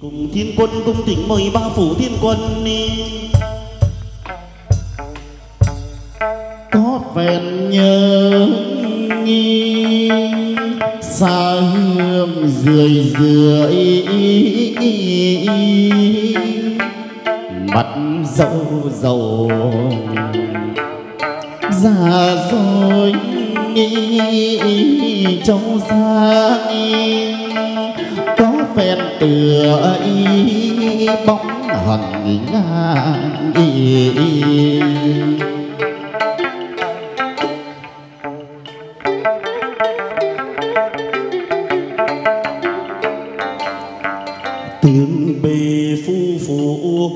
Cùng thiên quân cung thỉnh mời ba phủ thiên quân đi. Có phèn nhớ nghi xa hương rười rượi mắt dâu dầu già rồi châu xa có phèn tựa bóng hằng ngang tiếng bề phu phụ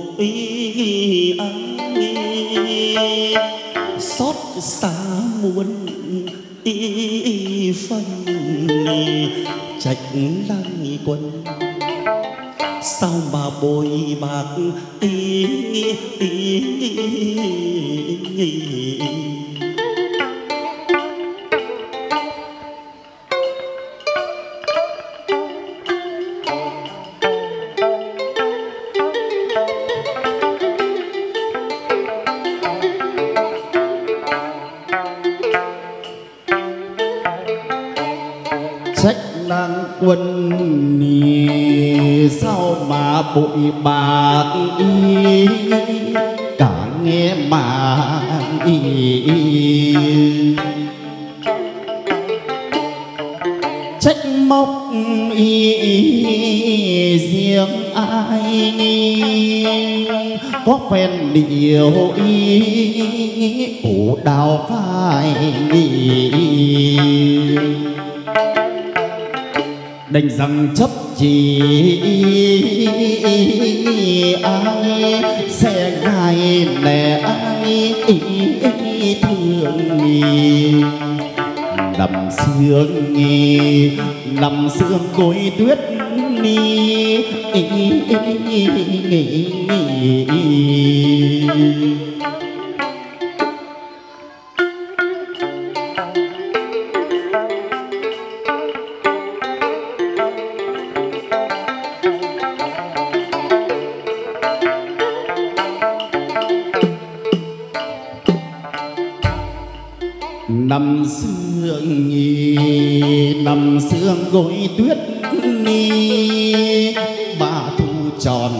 xót xa muôn phần trách lăng quân sao mà bồi bạc trách năng quân sao mà bụi bạc cả nghe mà trách móc riêng ai có phen điều cổ đào phai đành rằng chấp chỉ ai sẽ gai lẻ ai thương nằm sương cối tuyết nằm sương gối tuyết ba thu tròn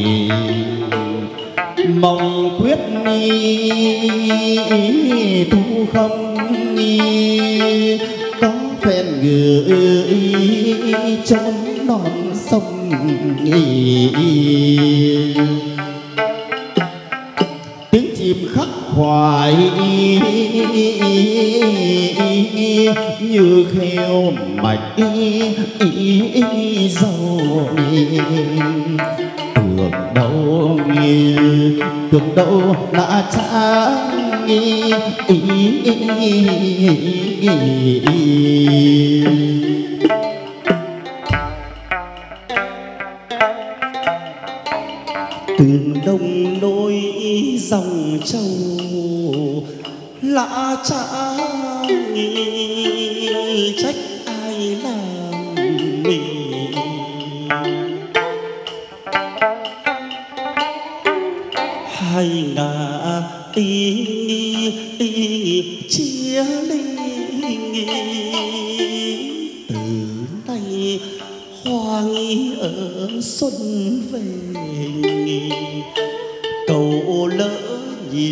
mong quyết thu không có phen gửi trong non sông tiếng chim khắc khoải như khêu mạch dầu tưởng đâu đã trắng tường đông đôi dòng châu lạ cha trách ai làm mình hai ngả chia ly từ nay hoa nghi ở xuân về cầu lỡ nhịp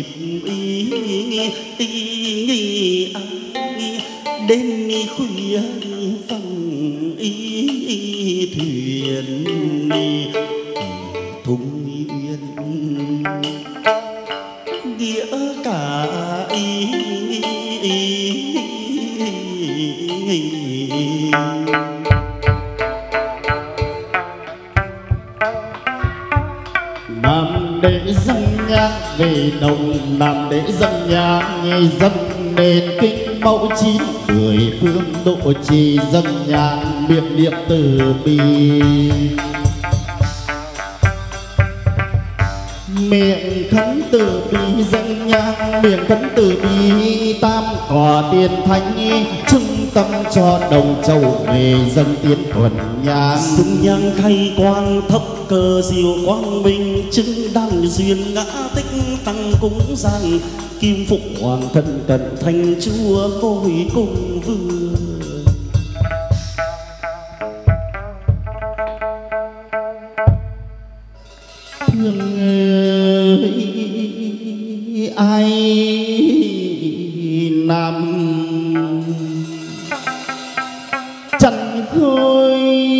đêm khuya vắng thuyền thung yên nghĩa cả Nam để dâng nhang về đồng Nam để dâng nhang dâng nền kinh mẫu chín mười phương độ trì dâng nhang miệng niệm từ bi miệng khấn từ bi dâng nhang miệng khấn từ bi tam cò tiên thánh trung tâm cho đồng châu về dâng tiến thuần nhang xứng nhang khai quang thấp cờ diệu quang minh chứng đăng duyên ngã tích tăng cúng giang kim phục hoàng thân cận thành chúa ngôi cung vương. Thương ơi ai nằm chăn khôi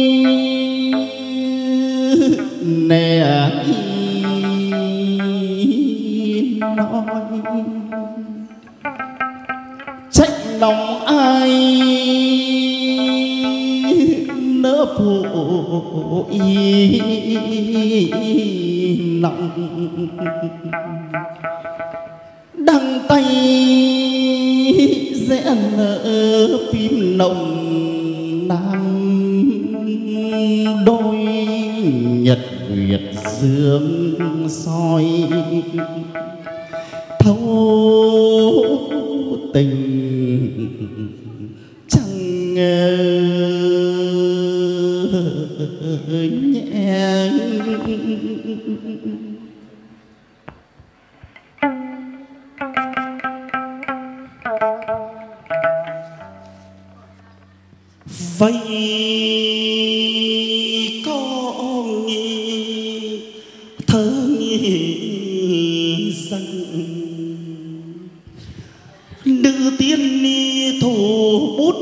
nè nói trách lòng ai nỡ phụ ý lòng đăng tay rẽ nở phim nồng nam đôi nhật nguyệt dương soi thấu tình chẳng nhẹ. Vậy có nghĩ thơ nghĩ rằng nữ tiên ni thủ bút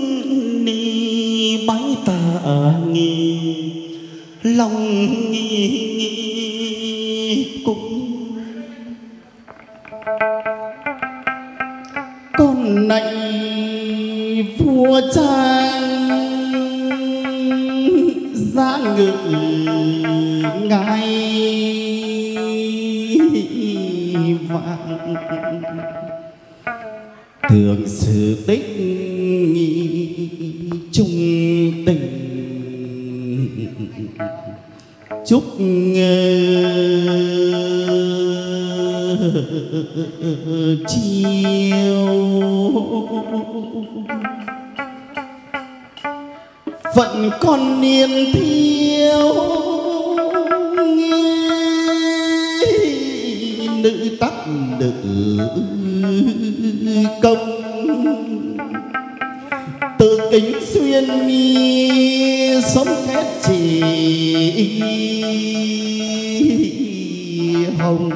ni bái tạ nghi lòng nghi cũng con này vua trang giá ngự ngai vàng thường sự tích trung tình chúc chiều phận con niên thiếu nữ tắc nữ công tự kính xuyên mi sống kết chỉ hồng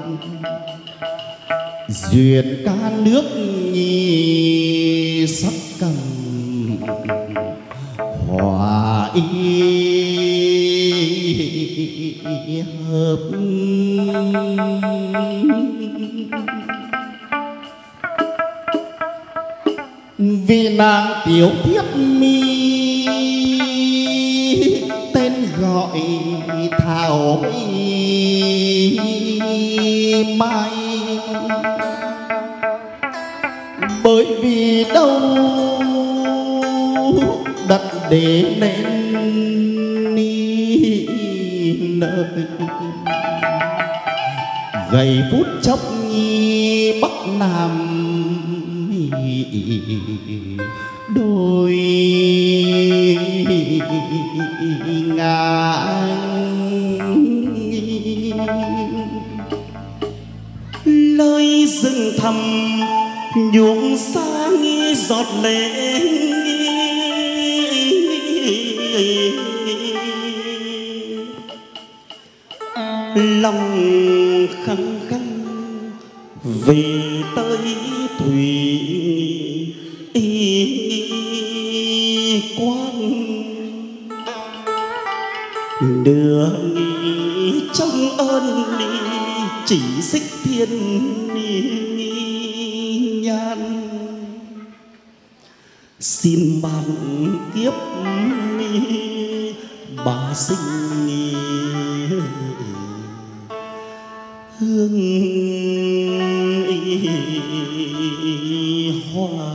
duyên ca nước nhi sắc cầm hòa y hợp vì nàng tiểu thiếp mi tên gọi thảo mai bởi vì đâu đặt để nên nơi gầy phút chốc nhi bắc nam đôi ngang lời rừng thầm nhuộm xa nghi giọt lệ lòng khăng khăng về tới thủy quan đưa nghĩ trong ơn đi chỉ xích thiên nhan xin ban kiếp bà sinh hương hoa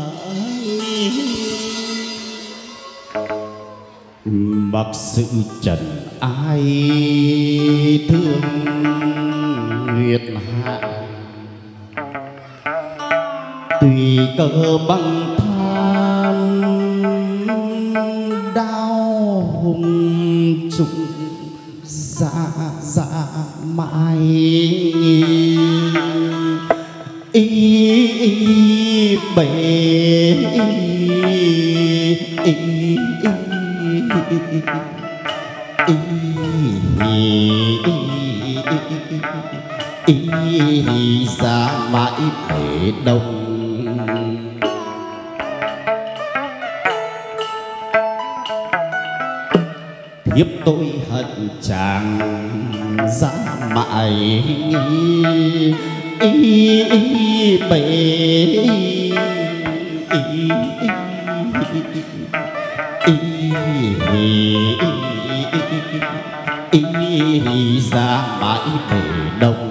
mặc sự trần ai thương nguyệt hạ tùy cơ băng than đau dạ mãi bể ra mãi bể đông. Thiếp tôi hận chàng giá mãi bể ra mãi bể đông.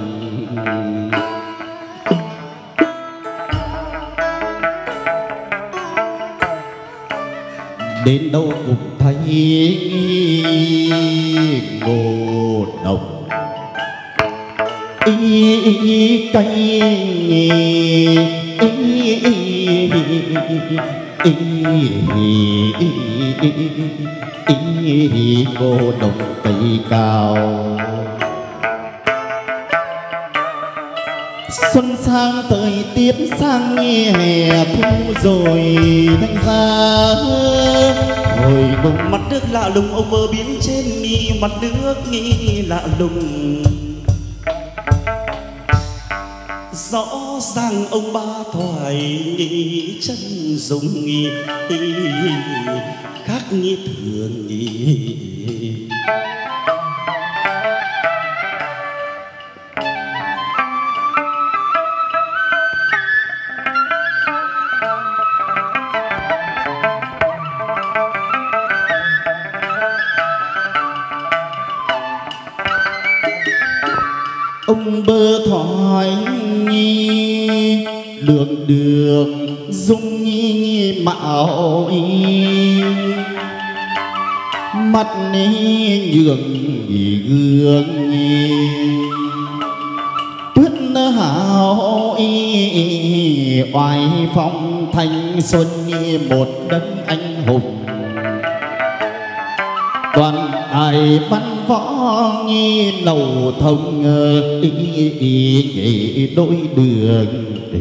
Đến đâu cũng thấy ngô đồng cay ngô đồng cây cao. Xuân sang thời tiết sang hè thu rồi thành ra hồi cùng mặt nước lạ lùng ông bờ biển trên mi mặt nước nghi lạ lùng. Rõ ràng ông ba thoại nghĩ chân dùng nghi khác nghi thường nghi. Ông bơ thoại nhi đường đường dung nhi mạo mắt ni nhường gương tuyết hào oai phong thanh xuân một đấng anh hùng. Toàn ai văn võ nhi lầu thông đôi đường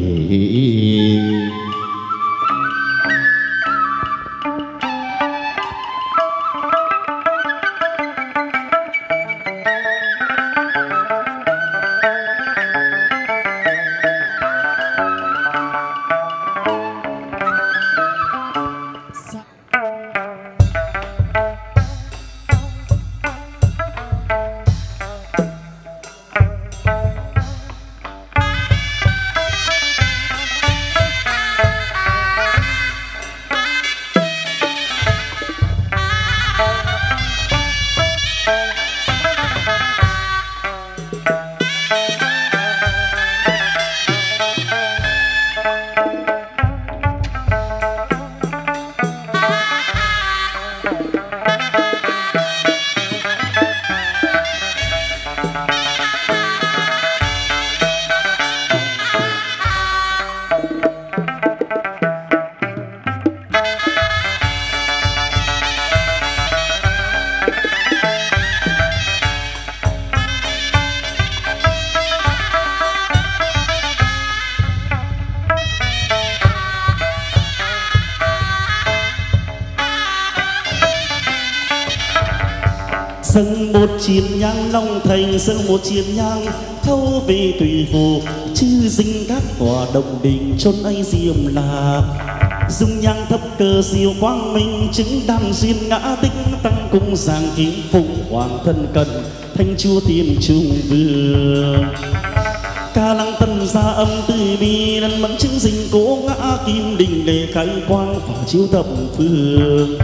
dâng một chiến nhang long thành, dâng một chiến nhang thâu về tùy phù chư dinh các tòa đồng đình chôn ấy diệm là dung nhang thấp cơ diệu quang minh chứng đăng duyên ngã tích tăng cung giang kim phục hoàng thân cận thanh chúa tiên trung vương ca lăng tân gia âm từ bi lần mẫn chứng dinh cố ngã kim đình lệ khai quang phả chiếu thập phương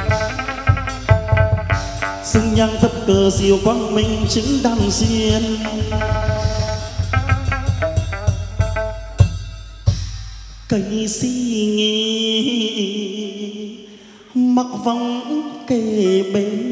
dung nhang thấp cơ diệu quang minh chứng đăng duyên cây si nghi mặc vòng kề bên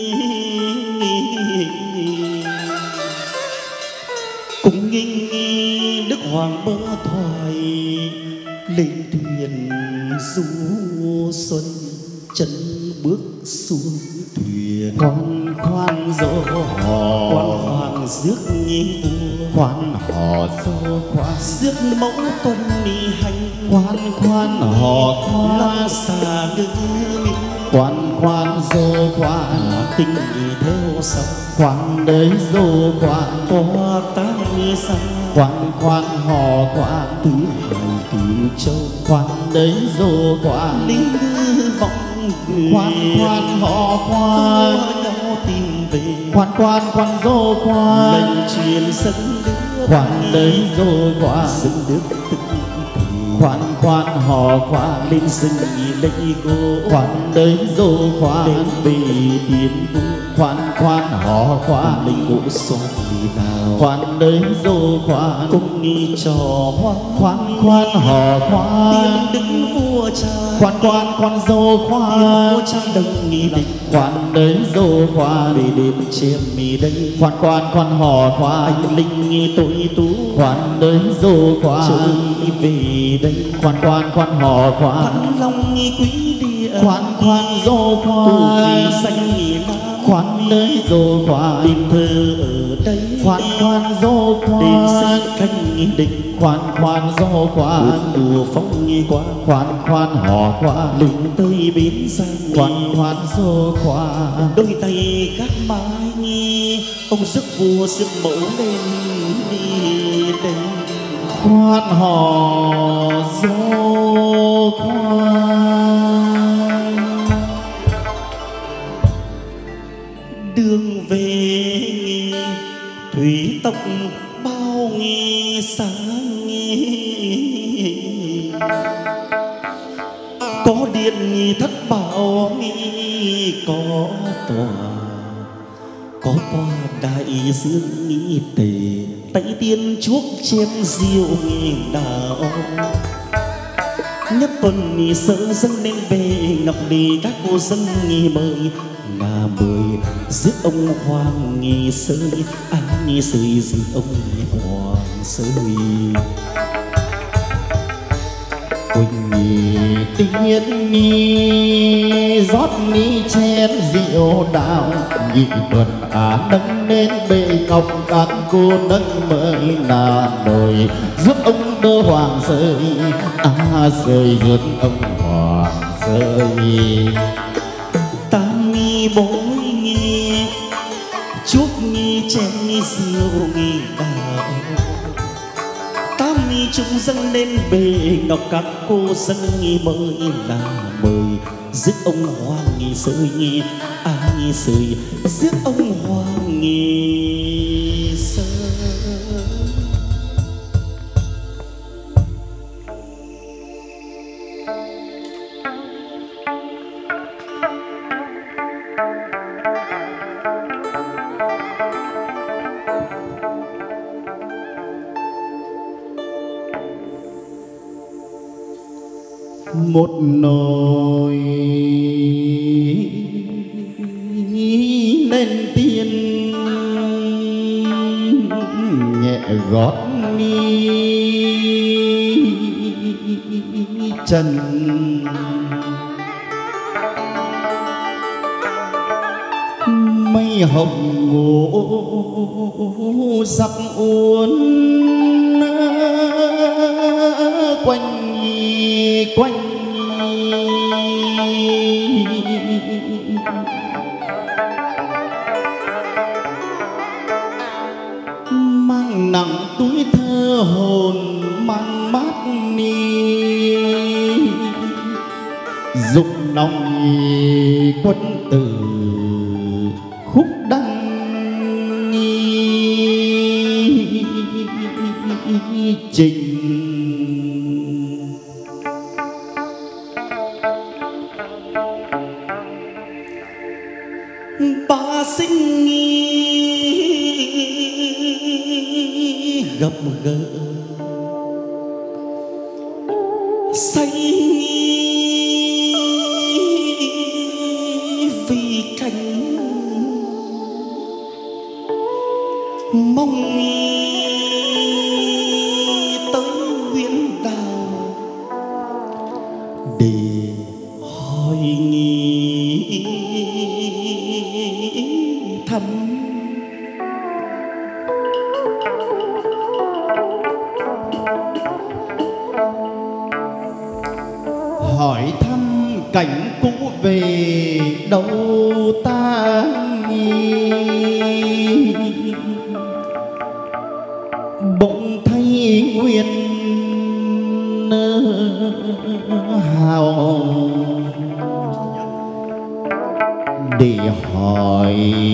cùng nghi đức hoàng bơ thoại lên thuyền du xuân chân bước xuống thuyền hoàng khoan dỗ hò quan hoàng rước nhi vua, khoan hò dỗ khoan rước mẫu tuân mi hành, khoan hò khoan lăng xà đưa mi, khoan dỗ khoan tình theo sau, khoan đấy dỗ khoan có tang xa, khoan hò khoan tứ hải cửu châu, khoan đấy dỗ khoan linh ngư vọng người, khoan hò khoan nhau tìm về, khoan dỗ khoan lệnh truyền sân nước, khoan đấy dỗ khoan sân nước từng khoan hò khoan lên rừng lấy gỗ, khoan đấy dỗ khoan đến về tiến vua, khoan hò khoan lấy gỗ xoan đi nào, khoan đấy dỗ khoan cùng nghi trò hoa, khoan hò khoan tiên đứng vua cha, khoan dỗ vua khoan cha đồng nghi định, khoan đấy dỗ khoan về đêm chém mì đây, khoan hò khoan anh linh nghi tội tú, khoan đấy dỗ khoan chơi về đây, khoan hò khoan thăng long nghi quý địa, khoan dỗ tu khoan vì xanh nghi la, khoan đấy dỗ khoan đêm thơ ở đây, khoan dỗ đêm khoan sinh khanh nghi định, khoan dỗ khoan đùa phong nghi quá, khoan hò khoan lưng tới bến giang, khoan dỗ khoan đôi tay gác mái nghi, ông rước vua rước mẫu lên đi đây, khoan hò dỗ khoan đường về nghi thủy tộc bao nghi sáng nghi, có điện nghi thất bảo nghi, có tòa có qua đại dương nghi tề, tay tiên chuốc chém diệu nghi đạo, nhất tuần nghi sơ dâng lên bề ngọc đi các cô dân nghi mời, ngà mời giết ông hoàng nghi sơi, nghi sơi giết ông hoàng sơi. quỳnh nhì tiên nghi rót ni chén rượu đạo, nhị tuần nâng lên bệ ngọc các cô nâng mới là đời giúp ông đỡ hoàng sơi, sơi giúp ông hoàng sơi. Tam nghi bối nghi chuốc nghi chén nghi rượu nghi đạo, tam nghi chúng dâng lên bề ngọc các cô dân nghi mời là mời giết ông hoàng nghi sơi nghi, nghi sơi giết ông hoàng nghi sơi. Một nồi lên tiên nhẹ gót mi chân, mây hồng ngủ sắc uốn quanh mang nặng túi thơ hồn mang mát ni, dục nòng quân tử khúc đăng trình. Ba sinh nghi gặp gỡ, say nghi vì cánh, mong nghi tới Nguyễn Đào để hỏi nghi hỏi thăm cảnh cũ về đâu ta nghi, bỗng thấy nguyên hào để hỏi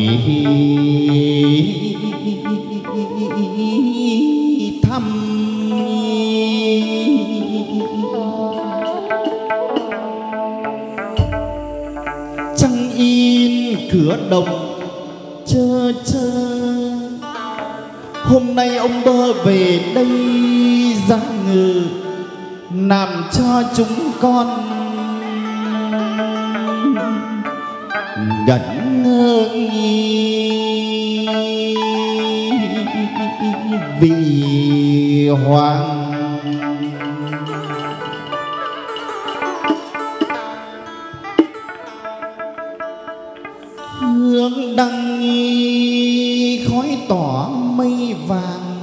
thăm. Trăng in cửa đồng chơ chơ, hôm nay ông Bơ về đây ra ngự làm cho chúng con ngẩn ngơ vì hoàng. Hương đăng khói tỏ mây vàng,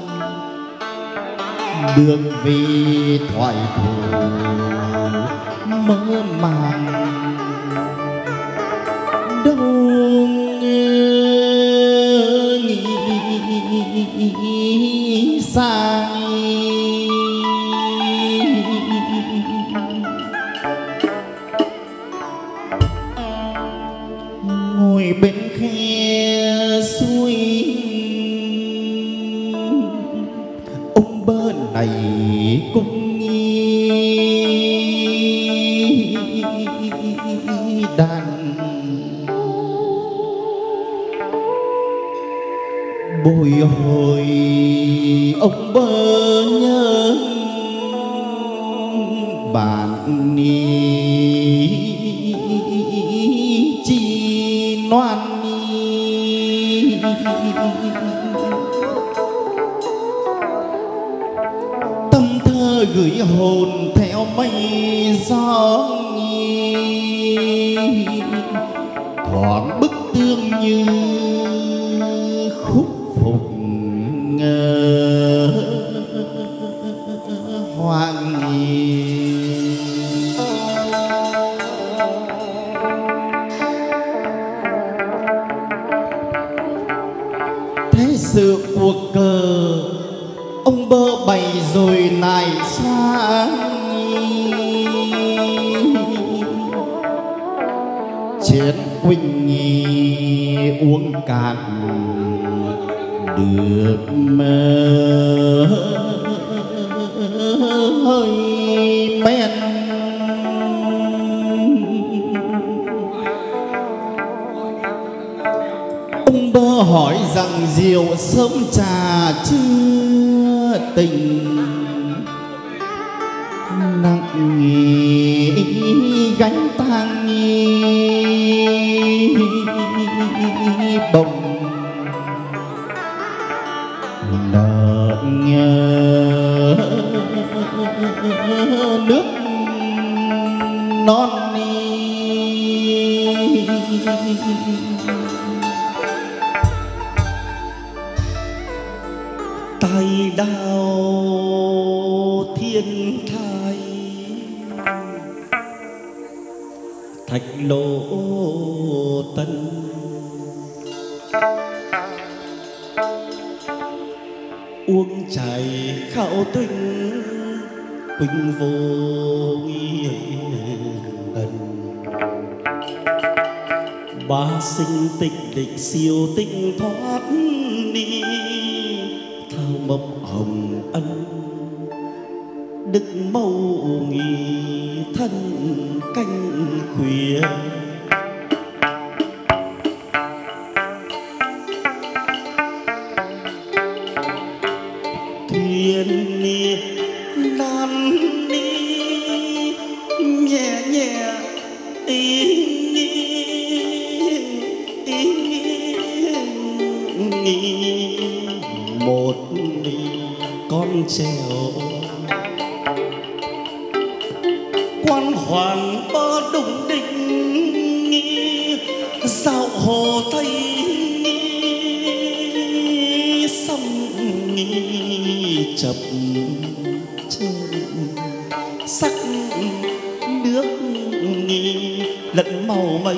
đường vì thoại thủ mơ màng đâu nghĩ sai. Ngồi bên khe suối, ông Bơ này cũng đàn bồi hồi. Ông Bơ nhớ bạn chi noan, tâm thơ gửi hồn theo mây gió, thoáng bức tương như khúc phục hoang nghi. Thế sự cuộc cờ ông Bơ bày rồi này sáng, chiến Quỳnh Nhi uống cạn được mơ hơi men. Ông Bơ hỏi rằng rượu sớm trà chưa tình, nặng nghỉ gánh tang bồng nợ nhớ nước non tay đao thiên thai, thạch lỗ tân uống chảy khảo tinh quỳnh vô ẩn. Ba sinh tịch địch siêu tinh thoát đi, thao mộc hồng ân đức mâu nghi thân canh khuya. Thuyền ni nan ni nhẹ nhẹ một con trèo quan hoàng bơ đùng đinh, dạo hồ tây sông chập chân sắc nước lẫn màu mây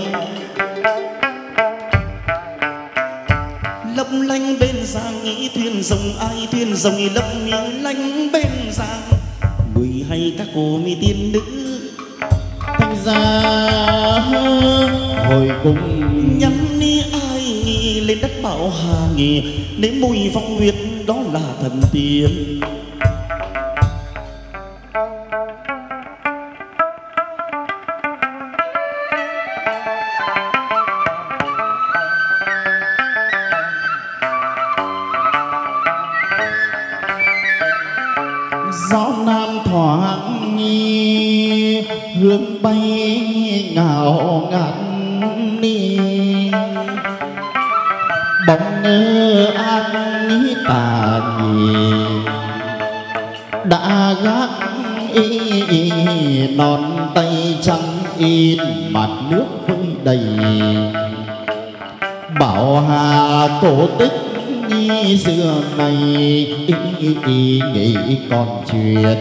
lấp lánh bên giang nghĩ thuyền rồng ai thuyền rồng lấp lánh bên giang mùi hay các cô mi tiên nữ thanh ra hồi cùng nhắm ni ai nghi lên đất bảo hà nghỉ nếm mùi phong huyết đó là thần tiên. gió nam thoáng nghi hương bay ngào ngạt ni bóng ngơ an tà nhì đã gác non tay trắng in mặt nước vương đầy bảo hà cổ tích như xưa này nghĩ còn chuyện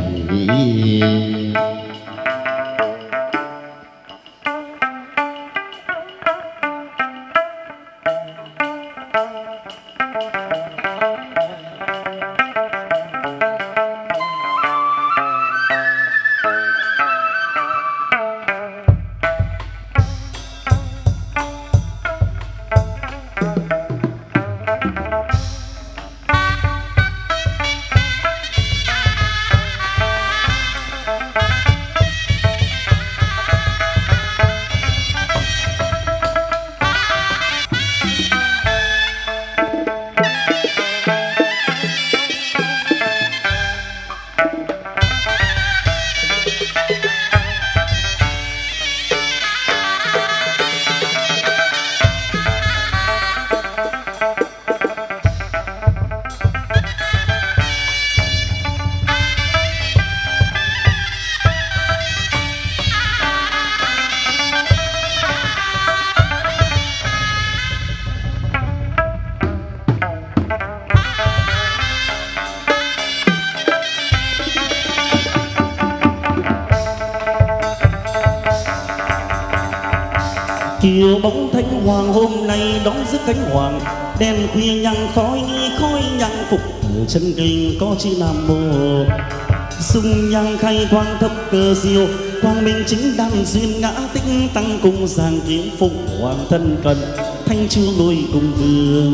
chiều bóng thánh hoàng hôm nay đón rước cánh hoàng đèn khuya nhang khói nhang phục ở chân kinh có chữ nam mô dung nhang khai quang thập cơ diệu quang minh chính đan duyên ngã tích tăng cung giang kiếm phục hoàng thân cận thanh chúa ngôi cùng vương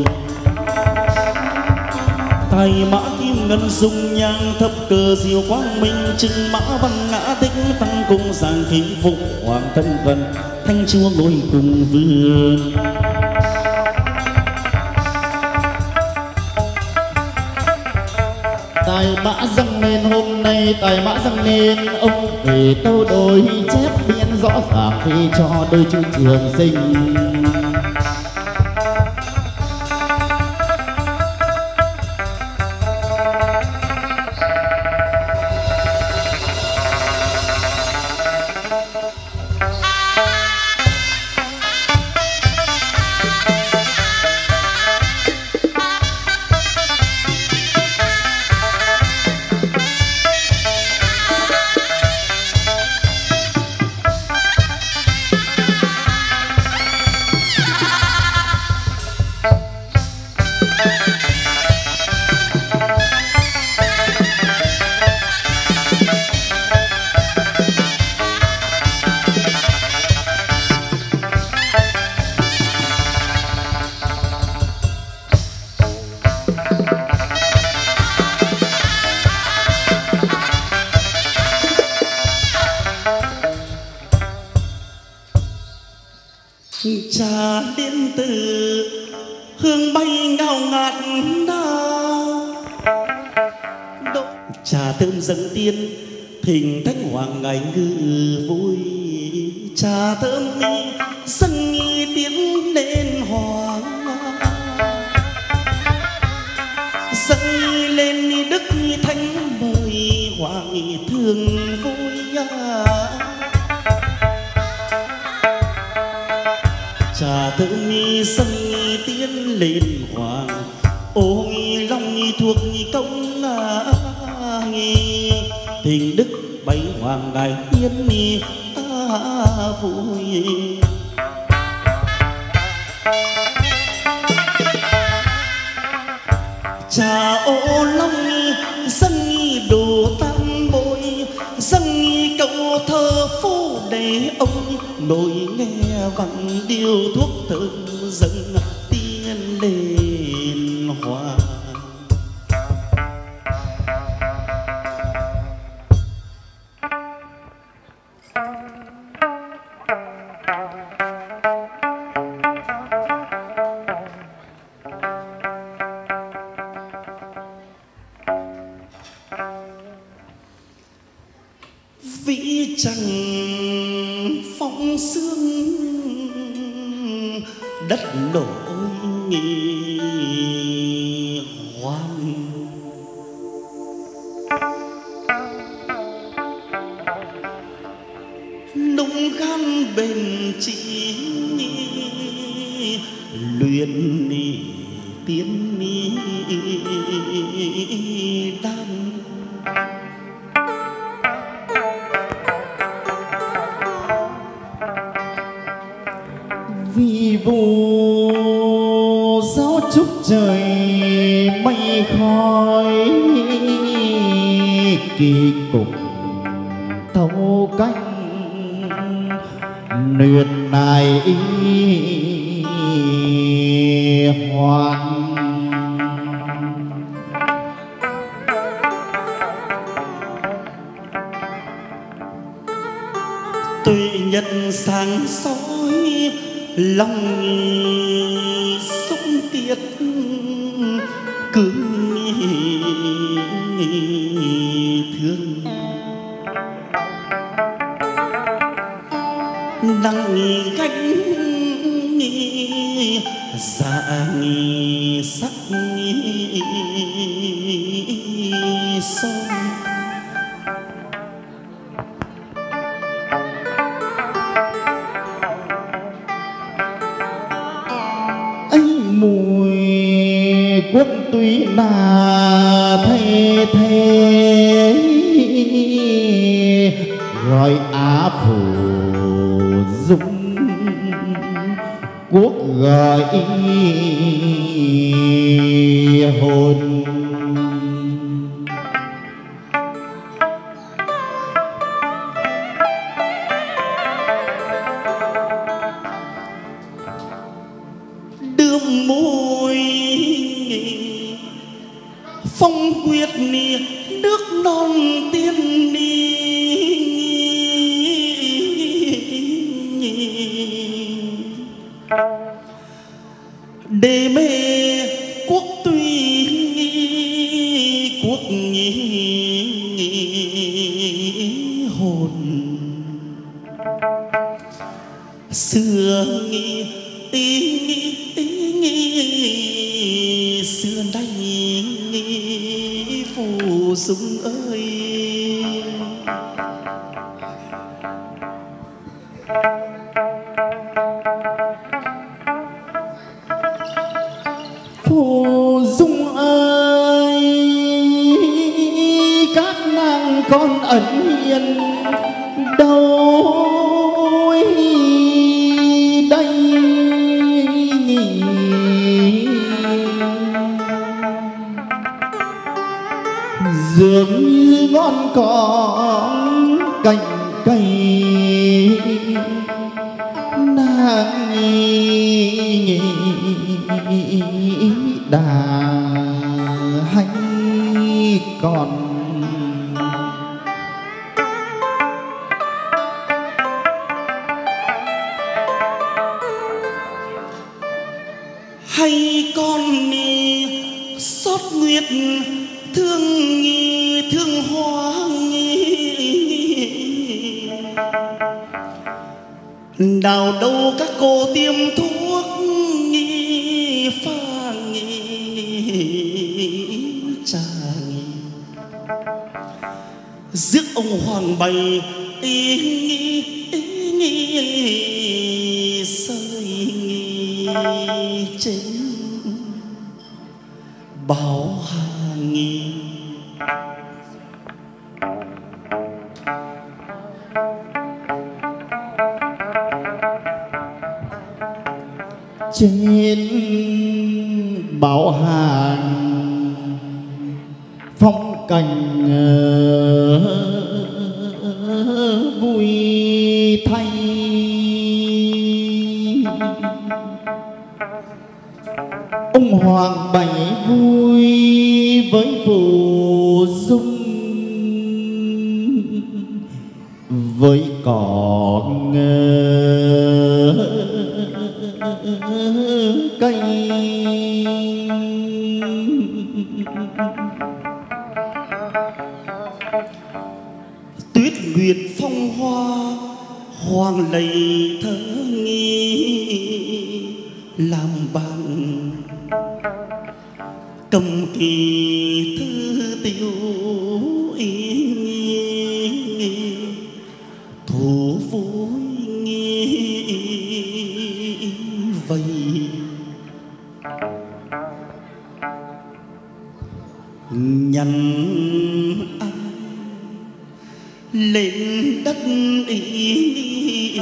tài mã kim ngân dung nhang thập cơ diệu quang minh trưng mã văn ngã tích tăng cung giang kiếm phục hoàng thân cận thanh chúa ngôi cùng vương. tài mã dâng lên hôm nay tài mã dâng lên ông về tâu đôi chép biên rõ ràng khi cho đôi chú trường sinh trà đến từ hương bay ngào ngạt nào trà thơm dâng tiên thỉnh thánh hoàng ngày ngự vui trà thơm dâng tiến lên hoàng dâng lên đức thánh mời hoàng thương vui trà thơm dâng tiến lên hoàng ôi long thuộc công thỉnh đức bày hoàng ngài hiến vui. Cha ô long dâng đồ tam bội, dâng câu thơ phố để ông nội nghe vặn điêu thuốc thơm dâng tiên đền hoa. Vĩ trần phong sương đất nổi hoang, nung gan bền chỉ luyện tiến đan. Vì vụ giáo chúc trời mây khói, kỳ cục thâu cánh luyện này hoàn. Tuệ nhật sáng soi lòng xúc tiết cứ thương. Nắng gánh dạ sắc son. Mùi quân tuy là thay thế, gọi Á phủ dung quốc gọi hồn. Đương môi phong quyết nước non tiên đê mê quốc tuy quốc hồn. Xưa xưa nay phù dung ơi, Phù dung ơi, các nàng con ẩn hiền đâu đây nhỉ? Dường như ngọn cỏ cành cây nàng đà hay còn hay con xót nguyệt thương hoa đào đâu các cô tiêm thuốc pha trà rước ông hoàng bày sơi trên báo hàng. trên bảo hàng phong cảnh vui thay. Ông hoàng bảy vui với phù dung, với cỏ cây. Tuyết nguyệt phong hoa hoàng lầy thơ nghi, làm bạn cầm kỳ thư tiêu ý nghi, thủ vui nghi vây. Nhằn ai lên đất ý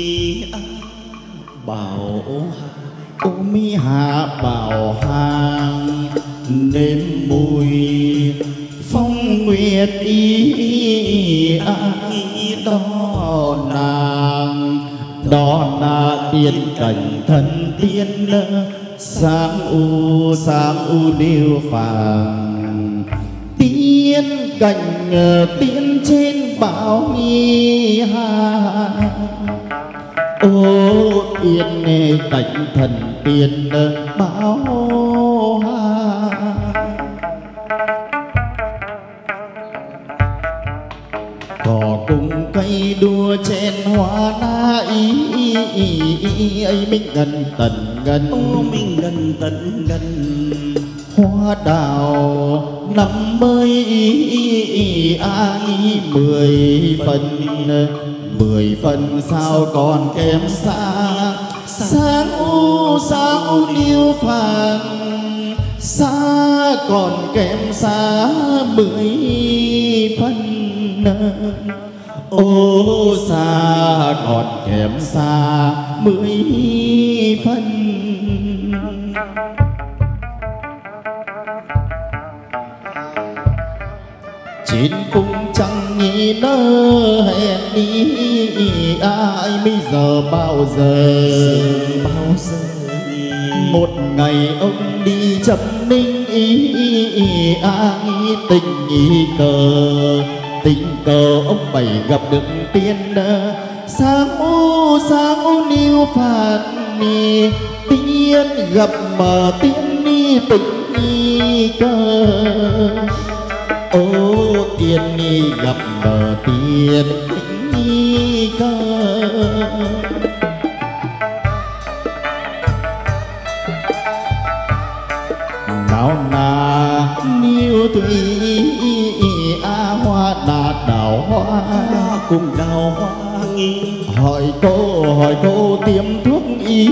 bảo ô mi hạ bảo hàng đêm mùi phong nguyệt ý đó nàng đó là tiên cảnh thân tiên sáng u điêu phàng tiên cảnh tiên trên bảo nghi hà. Ô tiên cảnh thần tiên báo hà. Cỏ cùng cây đua trên hoa na ý ấy mình gần tận gần. Ô mình gần tận gần. Hoa đào năm mươi ai 10 phần sao còn kém xa. Sáng u điêu phàng xa còn kém xa 10 phần. Ô xa còn kém xa 10 phần. Trên cung trăng nhị nơ hẹn đi ai bây giờ bao giờ. Một ngày ông đi chậm ninh ai tình cờ ông bảy gặp được tiên sáng u niu phạt tiên gặp mà tiên đi tình cờ. Ô tiên ni gặp bờ tiên ni cơ. Nào nà niu tùy hoa nà đào hoa cùng đào hoa nghi. Hỏi cô tiêm thuốc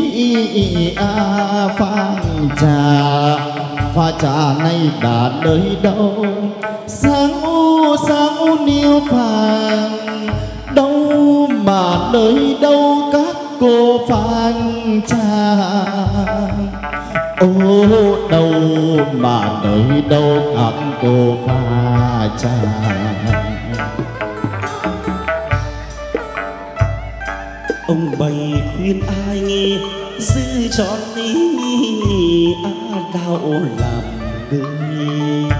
pha trà nay đã nơi đâu. Sáng u niu phàng đâu mà nơi đâu các cô phang trà. Ô đâu mà nơi đâu các cô pha trà. Ông bày khuyên ai nghe giữ trọn ý đạo làm người.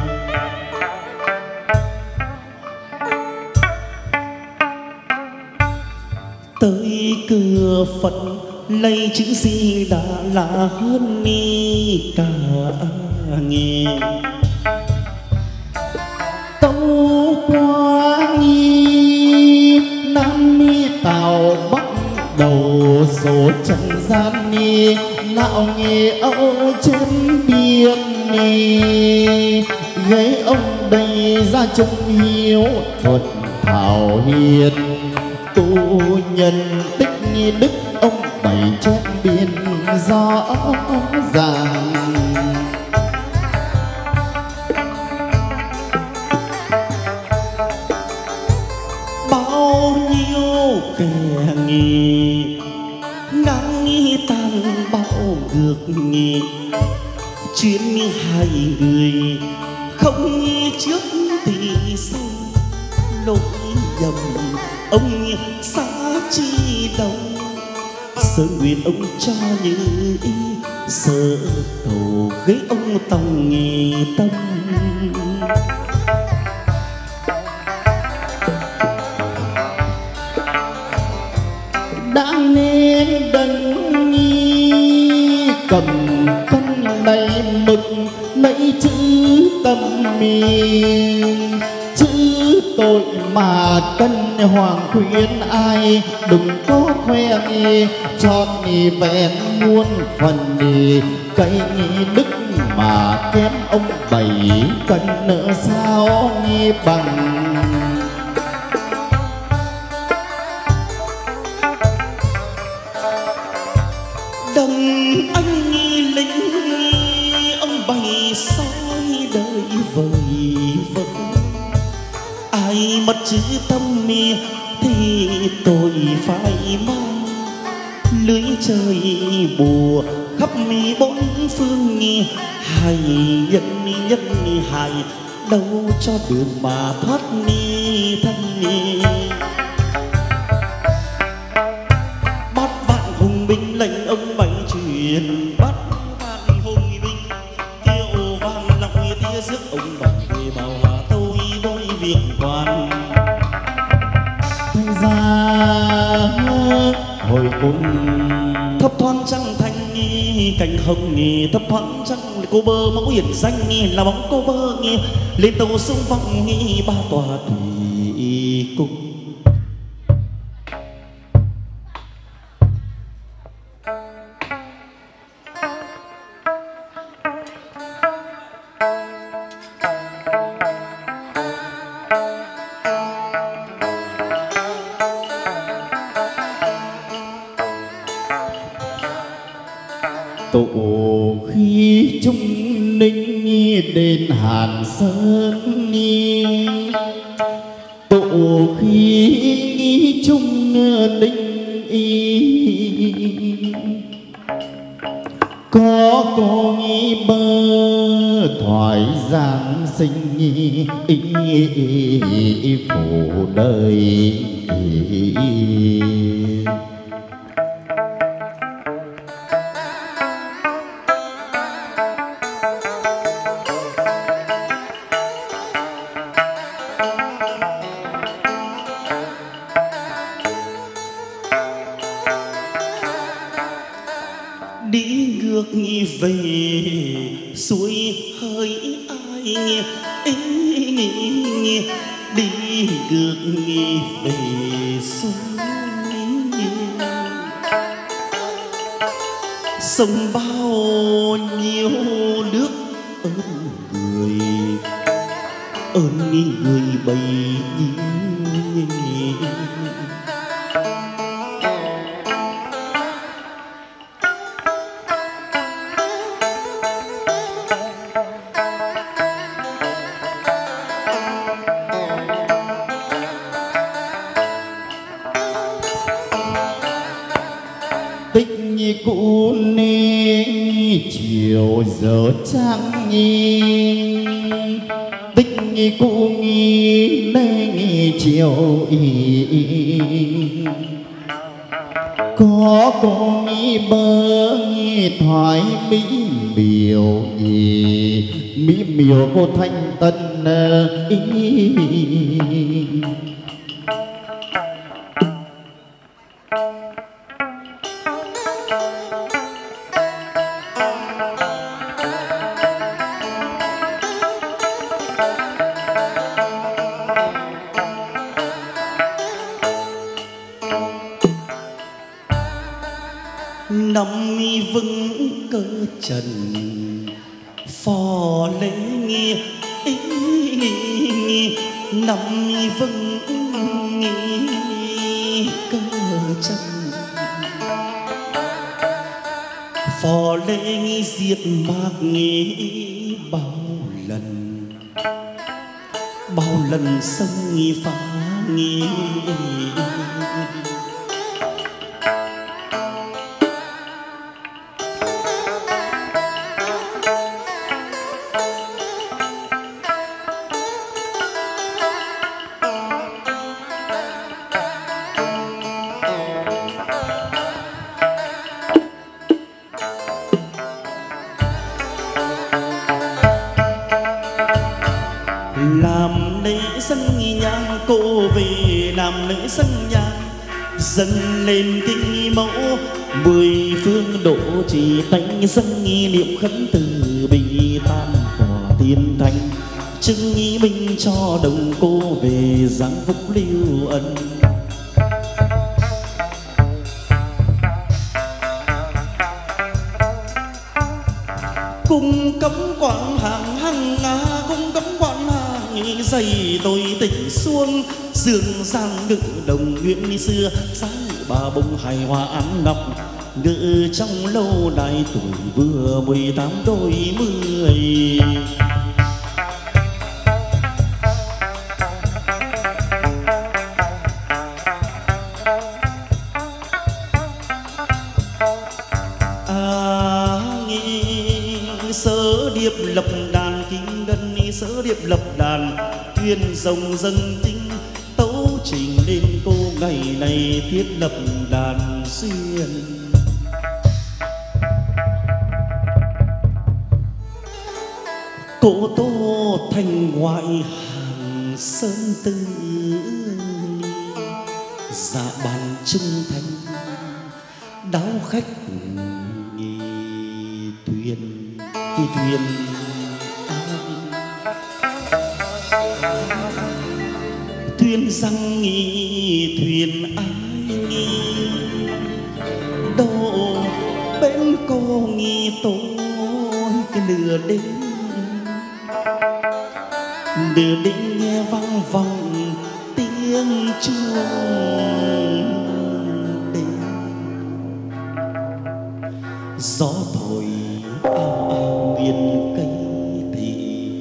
Tới cửa Phật lấy chữ gì đã là hơn mi cả nghe. Tâu qua nghi nam mi tào bắc đầu số trần gian ni nạo nghề âu trên biên ni. Ghế ông đây ra trung hiếu thuận thảo hiền tu nhân tích nghi đức ông bảy chép biên rõ ràng. Bao nhiêu kẻ nghi ngang nghi tàn bạo chuyến hai người không trước thì sau lỗi nhầm ông xa chi đâu sơ nguyện ông cho như ý sơ cầu ghế ông tòng nghề tâm đã nên đấng nghi cầm cân đầy mực nãy chữ tâm miên chữ tội mà cân hoàng khuyên ai đừng có khoe nghi chọn nghi vẹn muôn phần nghi cây nghi đức mà kém ông bảy cân nợ sao nghi bằng đồng anh nghi lính ông bày soi đời vời vợi ai mất chữ tâm mi thì tôi phải mang lưới trời bùa khắp mi bốn phương nghi hài nhân nhất hài đâu cho đường mà thoát ni thân ni bát vạn hùng binh lệnh ông bảy truyền bát vạn hùng binh tiêu vang lòng tia rước ông bảy về bảo hòa tôi đôi viện quan thành ra hồi cung thấp thoáng trăng thanh nghi cành hồng nghi thấp thoáng trăng cô bơ mẫu hiển danh nghi là bóng cô bơ nghi lên tàu sông vọng nghi ba tòa thủy cung tụ khí trung ninh đền Hàn Sơn ni tụ khí trung ninh có cô nghi bơ thoại giang sinh phủ đời đi ngược nghi về suối hơi ai đi ngược nghi về suối sông bao nhiêu nước ơn người bầy tích nhi cũ ni chiều giờ trăng nhi tích nhi cũ nghi nê chiều có cô nghi bơ nghi thoại mỹ miều mỹ miều cô thanh tân năm vững cơ trần phò lễ nghi năm vững cơ trần phò lễ nghi diệt mạc nghi bao lần sông nghi phá nghi làm lễ dân nhang, cô về làm lễ dân nhang, dâng lên kinh mẫu 10 phương độ trì tánh, dâng niệm khấn từ bi tam hòa thiên thánh, chứng nghi minh cho đồng cô về giáng phúc lưu ân. Cung cấm quán hàng hăng cung cấm quán hàng dày tôi tỉnh xuông, dương gian ngự đồng nguyện như xưa, sáng bà bông hài hoa án ngọc, ngự trong lâu đài tuổi vừa 18 đôi 10. Sớ điệp lập đàn kinh ngân, sớ điệp lập đàn tuyên rồng dân tinh, tấu trình lên cô ngày này thiết lập đàn xuyên. Cổ tô thành ngoại hàng sơn tư, dạ bàn trung thành đáo khách thuyền thuyền thuyền răng thuyền ai độ bên cô tối cái nửa đêm nghe vang vọng tiếng chuông đêm, gió thổi ao ao miền cây thì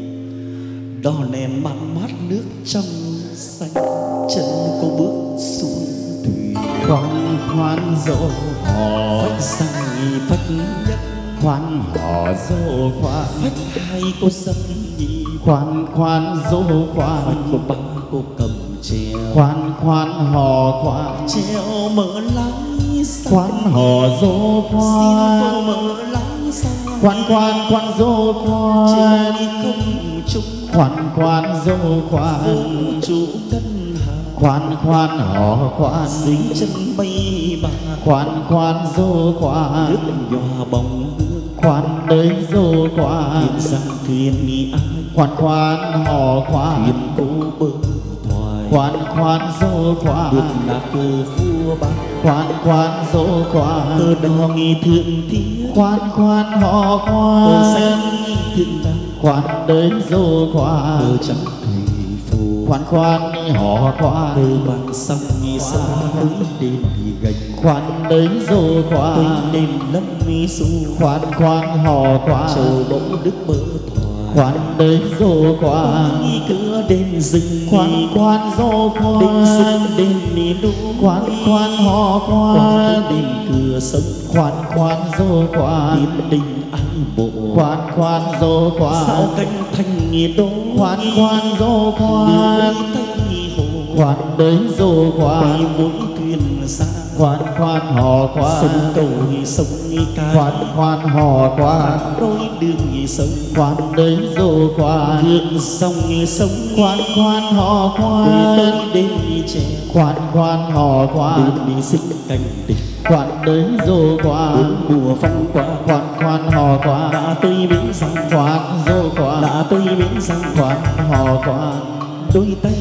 đò nèm mặn mát nước trong xanh, chân cô bước xuống thuyền khoan khoan dỗ hò phách sang phách nhất, khoan hò dỗ khoan phách hai cô dâm nhị, khoan khoan dỗ khoan phách cô ba cô cầm treo, khoan khoan hò khoan treo mở lắng xa, khoan hò dỗ khoan xin cô mở lắng xa, khoan khoan khoan dỗ khoan trên không trung, khoan khoan dỗ khoan vô chủ cân hà, khoan khoan hò khoan dính chân mây bà, khoan khoan dỗ khoan nước nhòa bóng hương, khoan đấy dỗ khoan thuyền sang thuyền ai, khoan khoan hò khoan thuyền cô bơ thoại, khoan khoan dỗ khoan được là cơ vua bác, khoan khoan dỗ khoan cơ đo nghi thượng thiên, khoan khoan hò cơ khoan xanh thiên đàng, khoan đấy dỗ khoan cơ trắng thủy phù, khoan khoan đi hò khoan cơ vàng sông nghi xa tới đêm thì gành, khoan đấy dỗ tới khoan đêm lâm mi su, khoan khoan hò khoan châu bỗng đức bơ thoại, khoan đấy dỗ khoan nghi cửa đêm rừng, khoan khoan dỗ đêm rừng khoan đêm mi đu, khoan khoan hò khoan đêm cửa sông, khoan khoan dỗ khoan đêm đình ai bộ, khoan khoan dỗ khoan sao canh thành nghĩa đô, khoan khoan dỗ khoan tây hồ, khoan đấy dỗ quay khoan mũi thuyền xa, khoan khoan hò khoan sông cầu sông ca, khoan khoan hò khoan đôi đường sông, khoan đấy dỗ khoan ngược sông khoan khoan hò khoan tới đêm trẻ, khoan khoan hò khoan đêm sinh cảnh tịch, khoan đấy dỗ khoan mùa phong qua, khoan khoan hò khoan đã tới bến răng, khoan dỗ khoan đã tới bến răng, khoan hò khoan đôi tay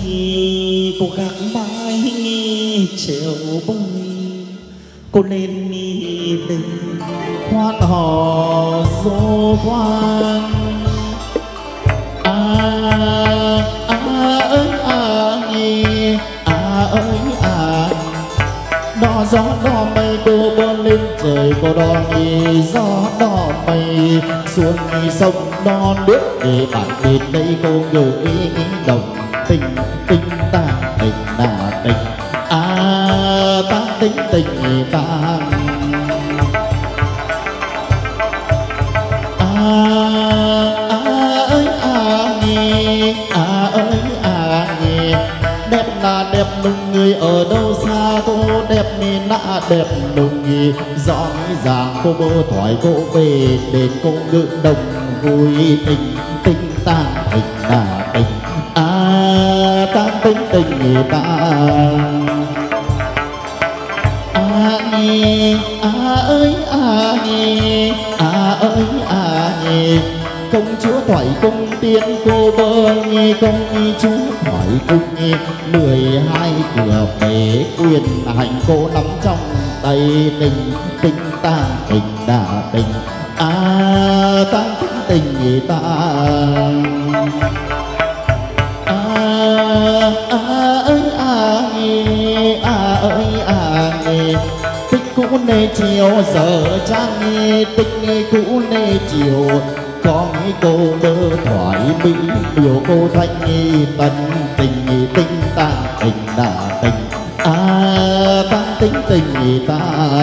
cô gác mái trèo bông, cô lên đây khoan hò dỗ khoan ơi đò gió đò mây cô bơ lên trời cô đò nghi gió đò mây xuống nghi sông đò nước để bạn đến đây cô gửi đồng tình tình ta tình là tình ta tính tình ta đẹp là đẹp nung người ở đâu xa cô đẹp ni nã đẹp nung người rõ ràng cô bơ thoại cô về đến cô ngự đồng vui tình tình ta tình là tình tính tình ta. Ơi công chúa thoại cung tiên cô bơ nhi, công chúa thoại cung 12 cửa bể quyền hành cô nắm trong tay. Tình tình ta tình đà tình ta tình gì ta. Tích cũ nê chiều giờ trang tích cũ nê chiều có cô bơ thoại mỹ biểu cô thanh tần tình tinh ta tình đà tình ta tính tình ta.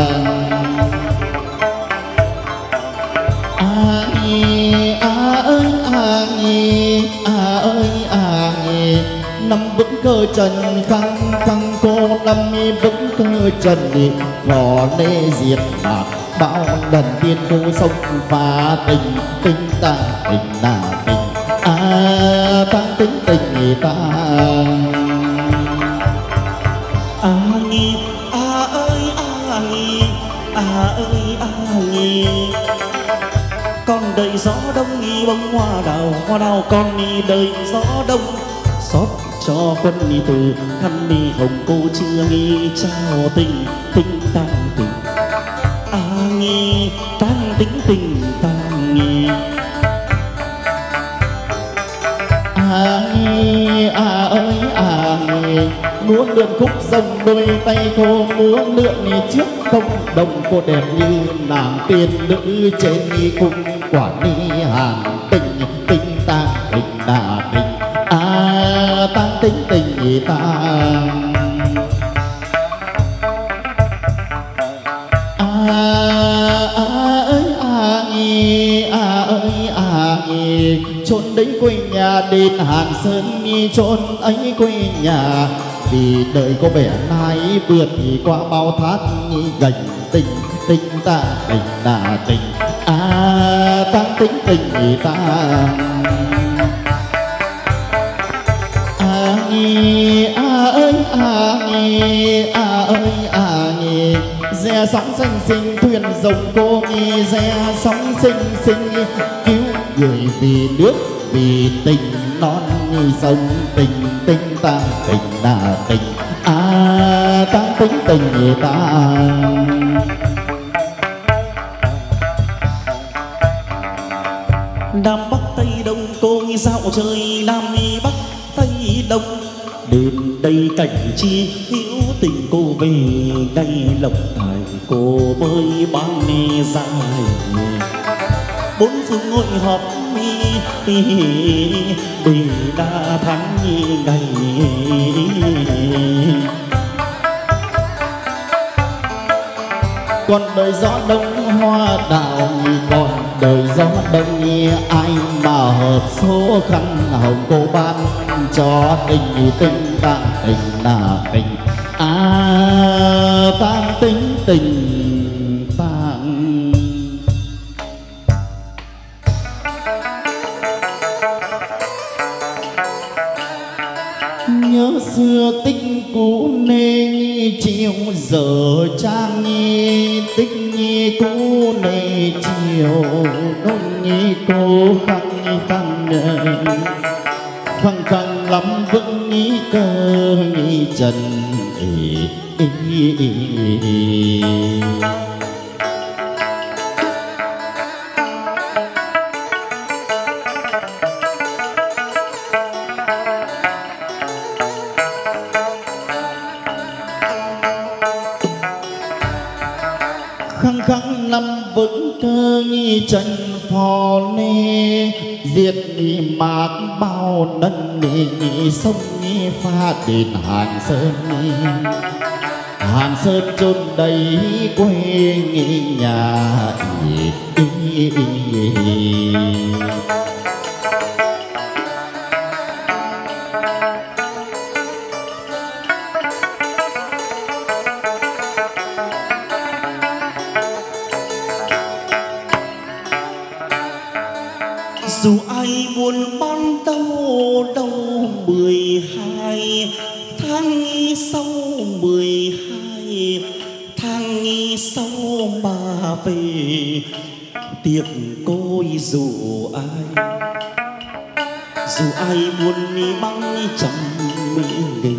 Năm vững cơ trần khăng khăng cô năm vững cơ trần vò lê diệt bạc bao lần tiên cô sông pha tình tinh ta tình đà tình ta tính tình ta. Con đời gió đông nghi bông hoa đào con đi đời gió đông xót cho quân đi từ khăn đi hồng cô chưa nghi trao tình tình tang tình nghi tang tính tình tang nghi muốn lượn khúc rồng đôi tay cô muốn lượn trước công đồng cô đẹp như nàng tiên nữ trên cung quản ni hàng tình tình ta tình đà tình ta tính tình ta. Chốn đấy quê nhà đền Hàn Sơn chốn ấy quê nhà vì đời có vẻ nay vượt thì qua bao thát gành tình tình ta tình đà tình ta tính tình ta. Re sóng xanh xinh thuyền rồng cô nghi re sóng xinh xinh cứu người vì nước vì tình non như sông tình tình ta tình đà tình ta tính tình ta. Nam Bắc Tây Đông cô nghi dạo chơi Nam Bắc Tây Đông đến đây cảnh chi hữu tình cô về ngay lộc tài cô bơi bao ni dài bốn phương ngồi họp để đã tháng ngày. Còn đời gió đông hoa đào còn đời gió đông ai mà hợp số khăn hồng cô ban cho tình tình ta tình là tình ta tính tình tang. Nhớ xưa tích cũ nên chiều giờ trang tích cũ nên chiều nôn cô khăng khăng khăng lắm vững cơ trần khăng khăng năm vững cơ trần phò nê diệt mạc bao nân sông pha đền Hàn Sơn chôn đầy quê nhà dù ai buồn ban đầu đầu 12 tháng sau 12 tháng sau mà về tiệc côi dù ai buồn băng chẳng nghề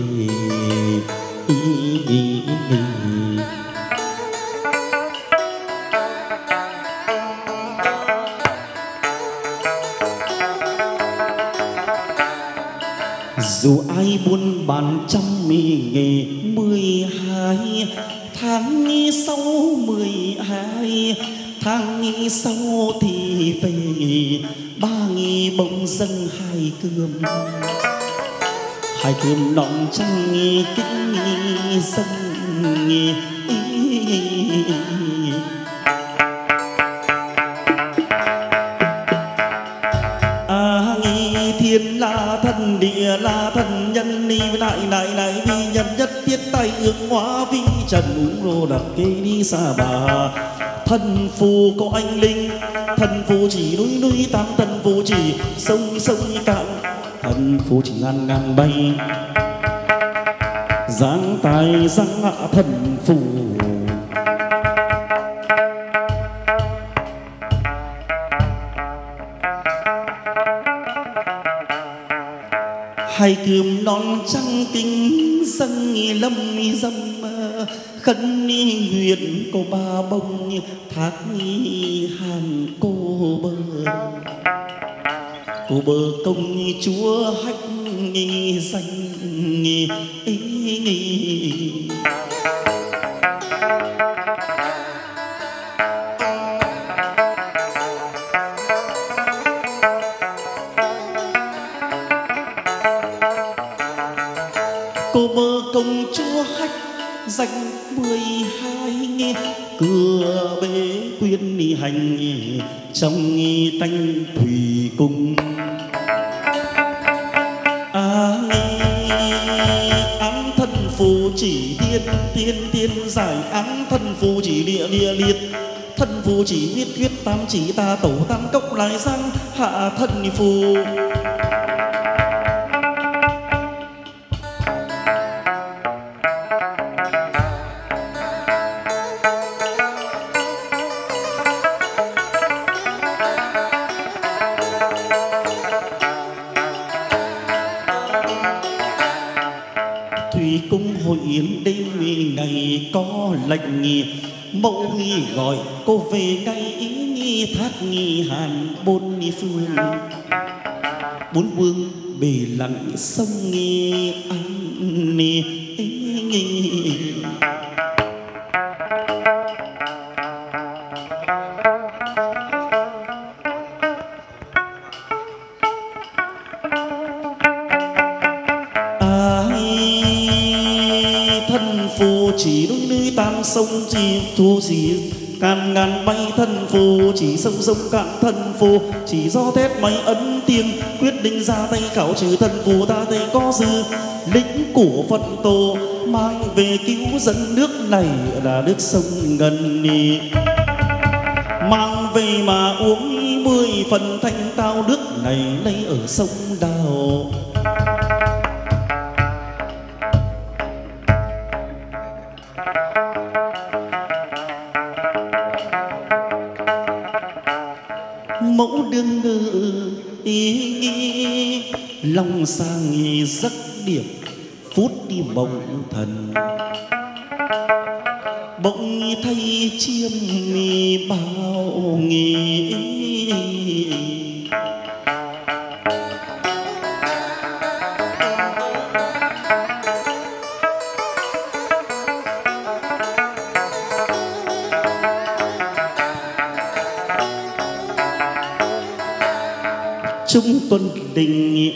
dù ai buôn bán trăm nghề 12 tháng sau 12 tháng sau thì về ba nghi bỗng dâng hai cơm nọng trăng kính dâng thiên la thần địa la thần nhân ni lại vì nhân nhất tiết tay ước hóa vi trần ung rô đặt kê đi xa bà thần phù có anh linh thần phù chỉ núi tam thần phù chỉ sông cạn thần phù chỉ ngàn bay giáng tài giáng hạ thần phù hai cườm non trăng kinh dâng lâm dâm khấn nguyện cô ba bông thác hàn cô bơ công chúa hách danh cô bơ công chúa hách danh 12 cửa bế quyên hành trong tanh thủy cung án thân phù chỉ tiên giải án thân phù chỉ địa liệt thân phù chỉ huyết tam chỉ ta tổ tam cốc lại giang hạ thân phù thủy cung hội yến đêm ngày có lệnh mẫu gọi cô về ngay thác hàn bốn phương bốn vương bể lặng sông ăn thân phù chỉ núi tam sông chỉ thu chỉ ngàn bay thân phù chỉ sông cạn thân phù chỉ do thét máy ấn tiếng quyết định ra tay khảo trừ thân phù ta thấy có dư lĩnh của Phật tổ mang về cứu dân nước này là nước sông Ngân mang về mà uống 10 phần thanh tao nước này lấy ở sông Đào mẫu đương ngự lòng sang giấc điểm phút đi mộng thần bỗng thay chiêm bao nghỉ chúng tuần đình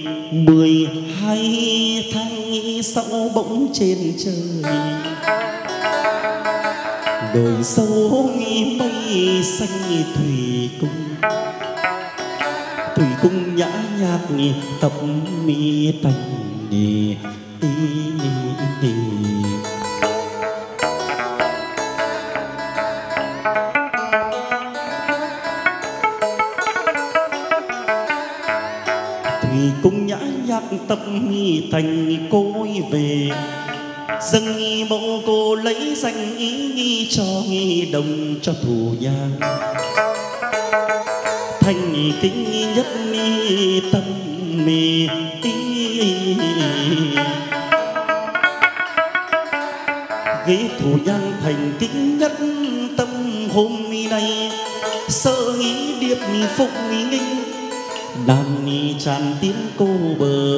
12 tháng sau bỗng trên trời đồi sâu mây xanh thủy cung nhã nhạc tập mi tành cùng nhã nhạc tập thành côi về dâng mẫu cô lấy danh ý cho đồng cho thủ nhang thành kính nhất tâm mì ghế thủ nhang thành kính nhất tâm hôm nay sợ nghĩ điệp phục nghinh đàn tràn tiếng cô bờ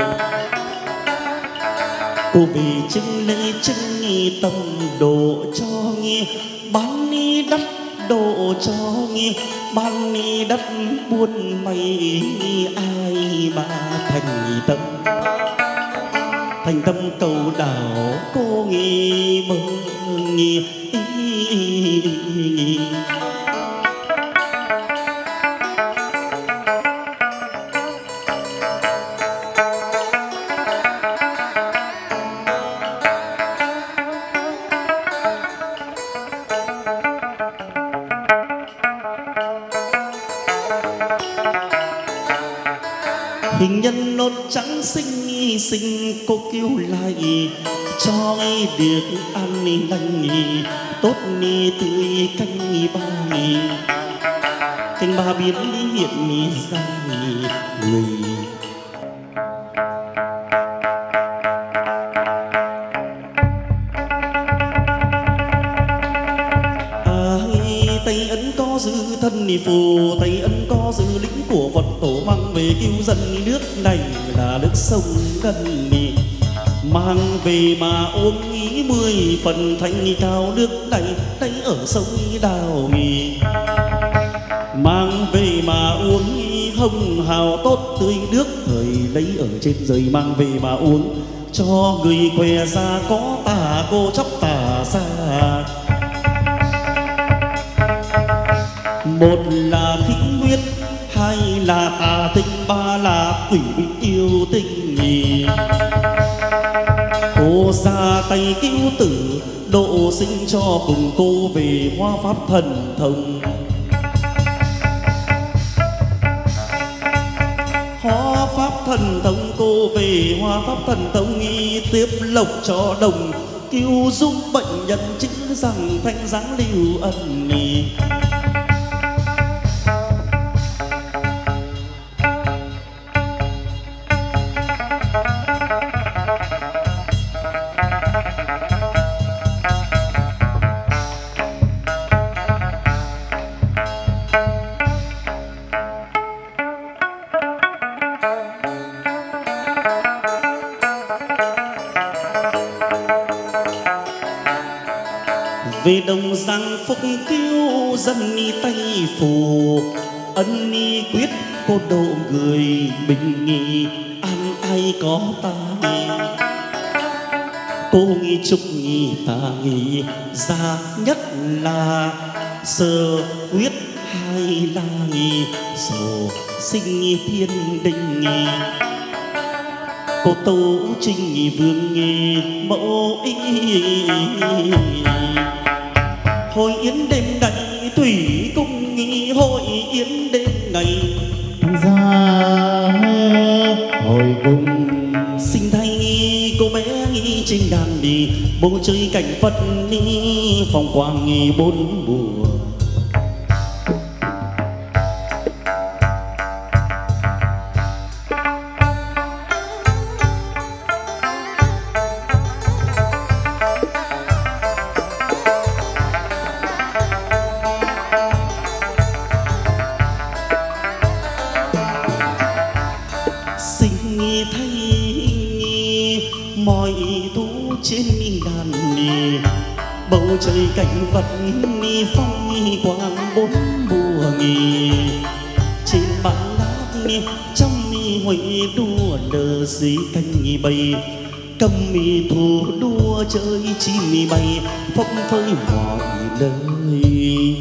cô về chứng lễ chứng tâm độ cho nghe bán đất độ cho nghe bán đất buôn mây ai mà thành tâm cầu đảo cô nghe mơ nghe hình nhân nốt trắng xinh xinh cô kêu lại cho được ăn lành tốt tươi canh ba biến hiện ra người Tây Ấn có dư thân phù Tây Ấn có dư lính của Phật tổ mang về cứu dân nước này là nước sông gần mang về mà uống ý 10 phần thanh cao nước này đây ở sông Đào mang về mà uống ý hồng hào tốt tươi nước thời lấy ở trên rời mang về mà uống cho người què ra có tà cô chóc tà ra một là khí huyết hai là tà tinh ba là quỷ yêu tình cô ra tay cứu tử độ sinh cho cùng cô về hoa pháp thần thông hoa pháp thần thông cô về hoa pháp thần thông tiếp lộc cho đồng cứu giúp bệnh nhân chứng rằng thanh giáng lưu ân về đồng giang phúc cứu dân Tây phù ân quyết cô độ người bình an ai có ta cô nghi chúc nghi ta nghi ra nhất là sơ quyết hai là nghi sổ sinh thiên đình cô tấu trinh vương nghi mẫu hội yến đêm ngày thủy cung nghi hội yến đêm ngày ra hồi cung sinh thay cô bé nghi trên đàn đi bầu trời cảnh phật đi phòng quang nghi bốn mùa trời cảnh vật phong quang bốn mùa trên bãi đá trong huệ đua lờ dưới cánh bay cầm thủ đua chơi chim bay phấp phới mọi nơi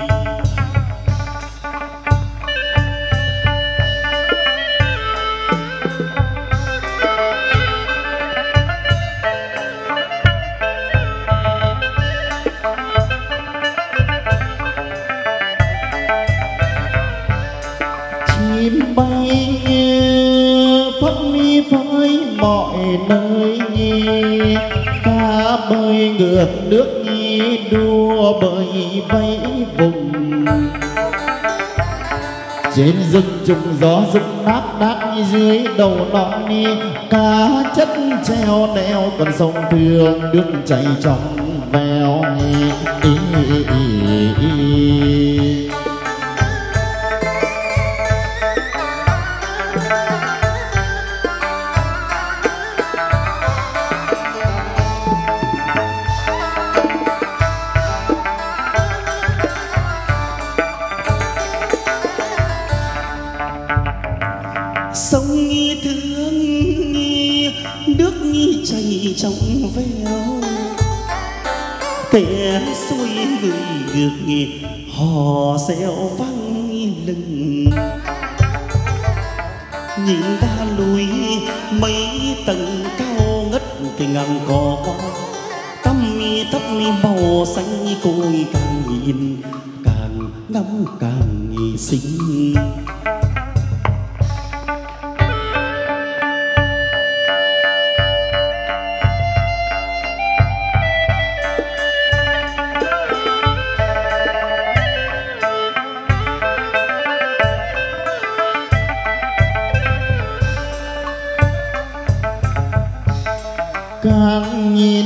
hương mi với mọi nơi nhi, cá bơi ngược nước nhi đua bơi vẫy vùng. Trên rừng trùng gió rụng nát nát dưới đầu non ni, cá chất treo neo con sông thương nước chảy trong veo. Sông nghi thương nghi nước nghi chảy trong veo, kẻ xuôi người ngược nghi hò reo vang lừng. Nhìn ta lùi mấy tầng cao ngất cái ngang cỏ qua, tăm mi thấp mi màu xanh côi càng nhìn càng ngắm càng xinh. Càng nhìn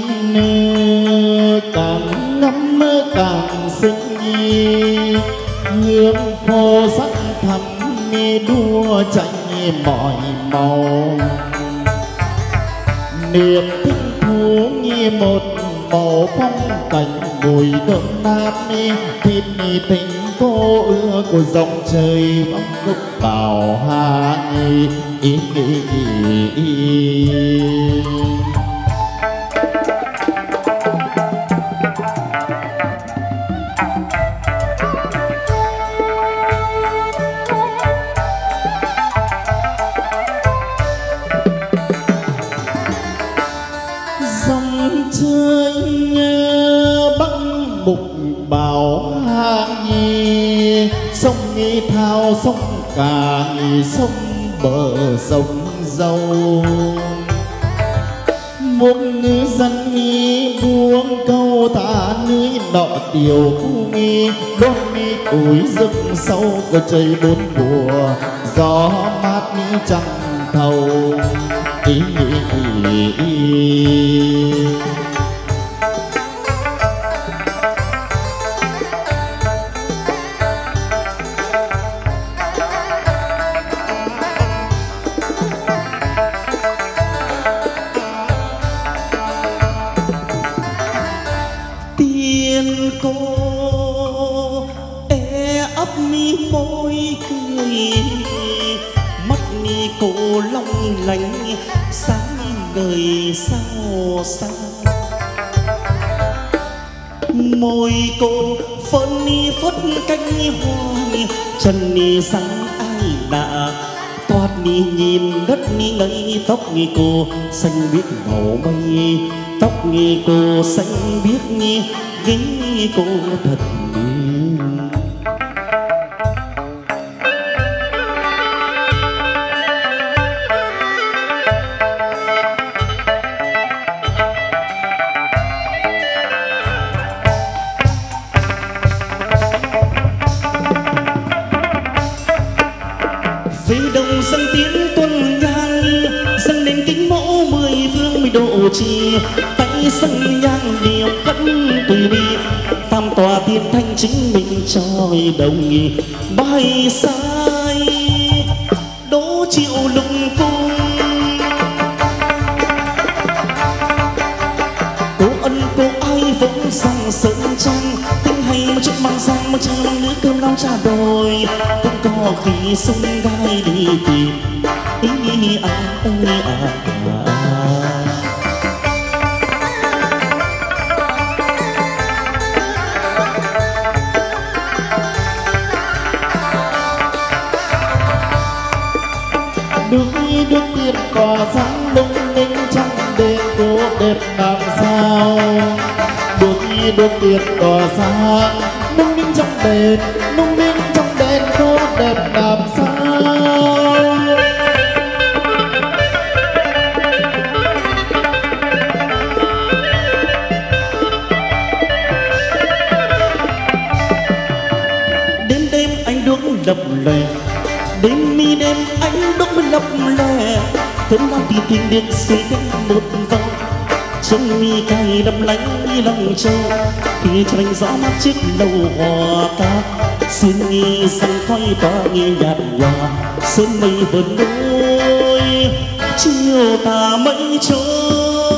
càng ngắm càng xinh nhi, hương phô sắc thắm mi đua chạy mọi màu. Niềm thích thú như một màu phong cảnh mùi thơm ngát mi, thịt mi tình cô ưa của dòng trời bóng lúc vào hạ dòng chơi băng mục bảo hang nhi, sông nghi thao sông cả nghi sông bờ sông dâu. Một ngư dân nghi buông câu thả lưới nọ tiểu phu nghi, đốt nghi củi rừng sâu của trời bốn mùa, gió mát nghi trăng thầu. Tiên cô e ấp mi môi cười, mắt mi cô long lánh sáng ngời sao xa. Môi cô phơn ni phất cánh hoa, chân ni sáng ai đã toát ni nhìn đất ni ngây. Tóc ni cô xanh biếc màu mây, tóc ni cô xanh biếc ni ghế cô thật về đồng dân tiến tuần nhang, dâng lên kính mẫu mười phương mười độ trì, tay dâng nhang niệm khấn từ bi, tam tòa thiên thanh chính mình trôi đồng nghi. Bài sai đỗ triệu lục cung, cô ân cô ai vẫn sang sơn trang, tiếng hay một chút mang sang một chai mang nước cơm lau trà đồi, cũng có khi sông gai đi tìm ý ơi Đôi tiền cỏ sáng lung linh trong đêm cô đẹp làm sao. Đôi tiền cỏ sáng lung linh trong đêm, lung linh trong đêm cô đẹp làm sao. cơn lao đi tìm điện suy đến một vòng chân mi cay đâm lánh lòng châu khi tranh gió mát chiếc lầu hòa ca xin nghi săn khói tỏa nghi nhạt nhòa sớm mây vờn đôi chiều tà mây trôi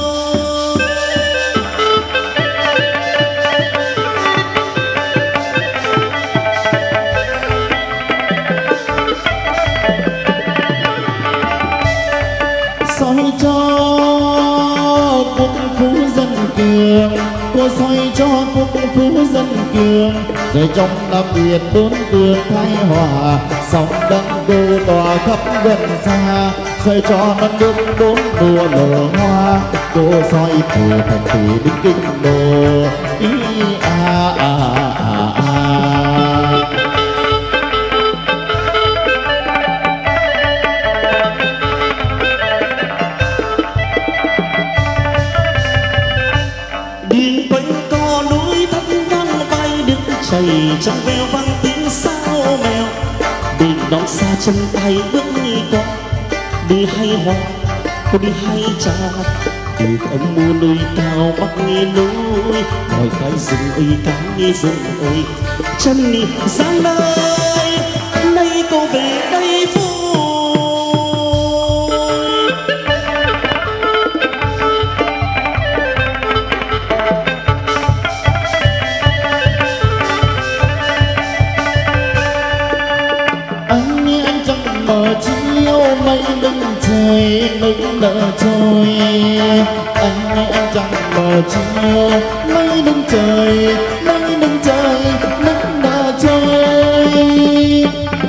soi cho quốc phú dân cường, cô soi cho quốc phú dân cường, rồi trong đặc biệt bốn phương thái hòa sóng đăng đô tỏa khắp gần xa, soi cho đất nước bốn mùa nở hoa, cô soi từ thành thị đến kinh đô ý chảy trong veo vang tiếng sao mèo đi đón xa chân tay bước đi con đi hay hoa cô đi hay trà từ âm mưu núi cao bắc nghe núi hỏi cái rừng ơi cái rừng ơi chân đi giang nơi nay cô về đây vui mây lưng trời lưng nở trôi anh nghe em chẳng mờ chiều mây lưng trời lưng nở trôi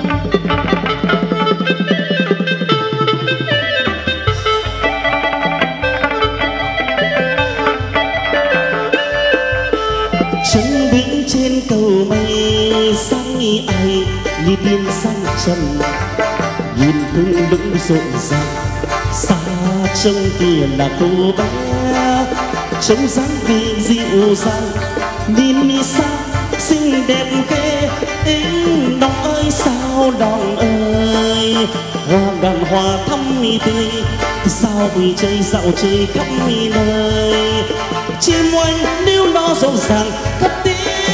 chân đứng trên cầu mây sáng nghi ai như biên sang trần nhìn thương đứng rộn ràng xa trông kia là cô bé trông dáng vì dịu dàng nhìn đi xa xinh đẹp ghê tính đong ơi sao đong ơi hoa ngàn hoa thắm mi tươi sao vui chơi dạo chơi khắp mi nơi chim oanh níu nó rộn ràng cất tiếng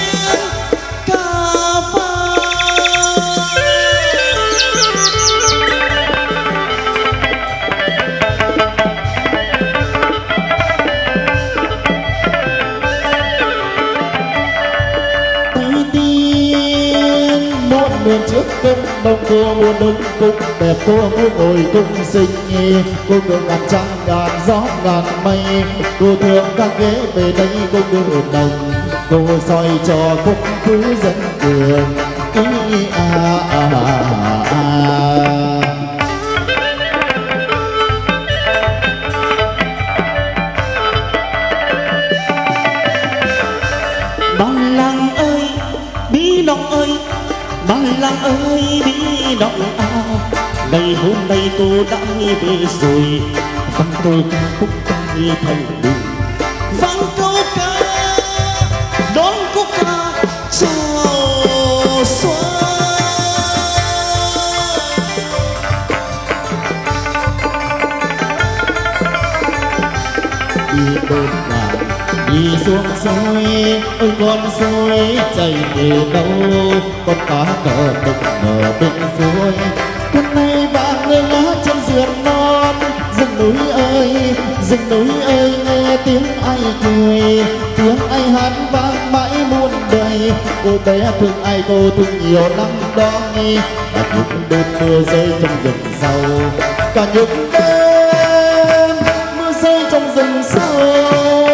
miền trước cân đông cô muốn đứng cung đẹp cô muốn ngồi cung xinh nhi cô ngưỡng ngàn trăng ngàn gió ngàn mây cô thương các ghế về đây cô ngưỡng đồng cô soi cho khúc phú dân cường ý Bản làng ơi bí động ơi Bản làng ơi bí động ngày hôm nay cô đã về rồi vang câu ca khúc ca thành đường vang câu ca đón khúc ca chào xuân đi bên ngoài đi xuống suối ôi con suối chảy về đâu con cá cờ đục nở bên suối hôm nay vàng người lá trên sườn non rừng núi ơi nghe tiếng ai cười tiếng ai hát vang mãi muôn đời cô bé thương ai cô thương nhiều năm đó nghi cả những đêm mưa rơi trong rừng sâu cả những đêm mưa rơi trong rừng sâu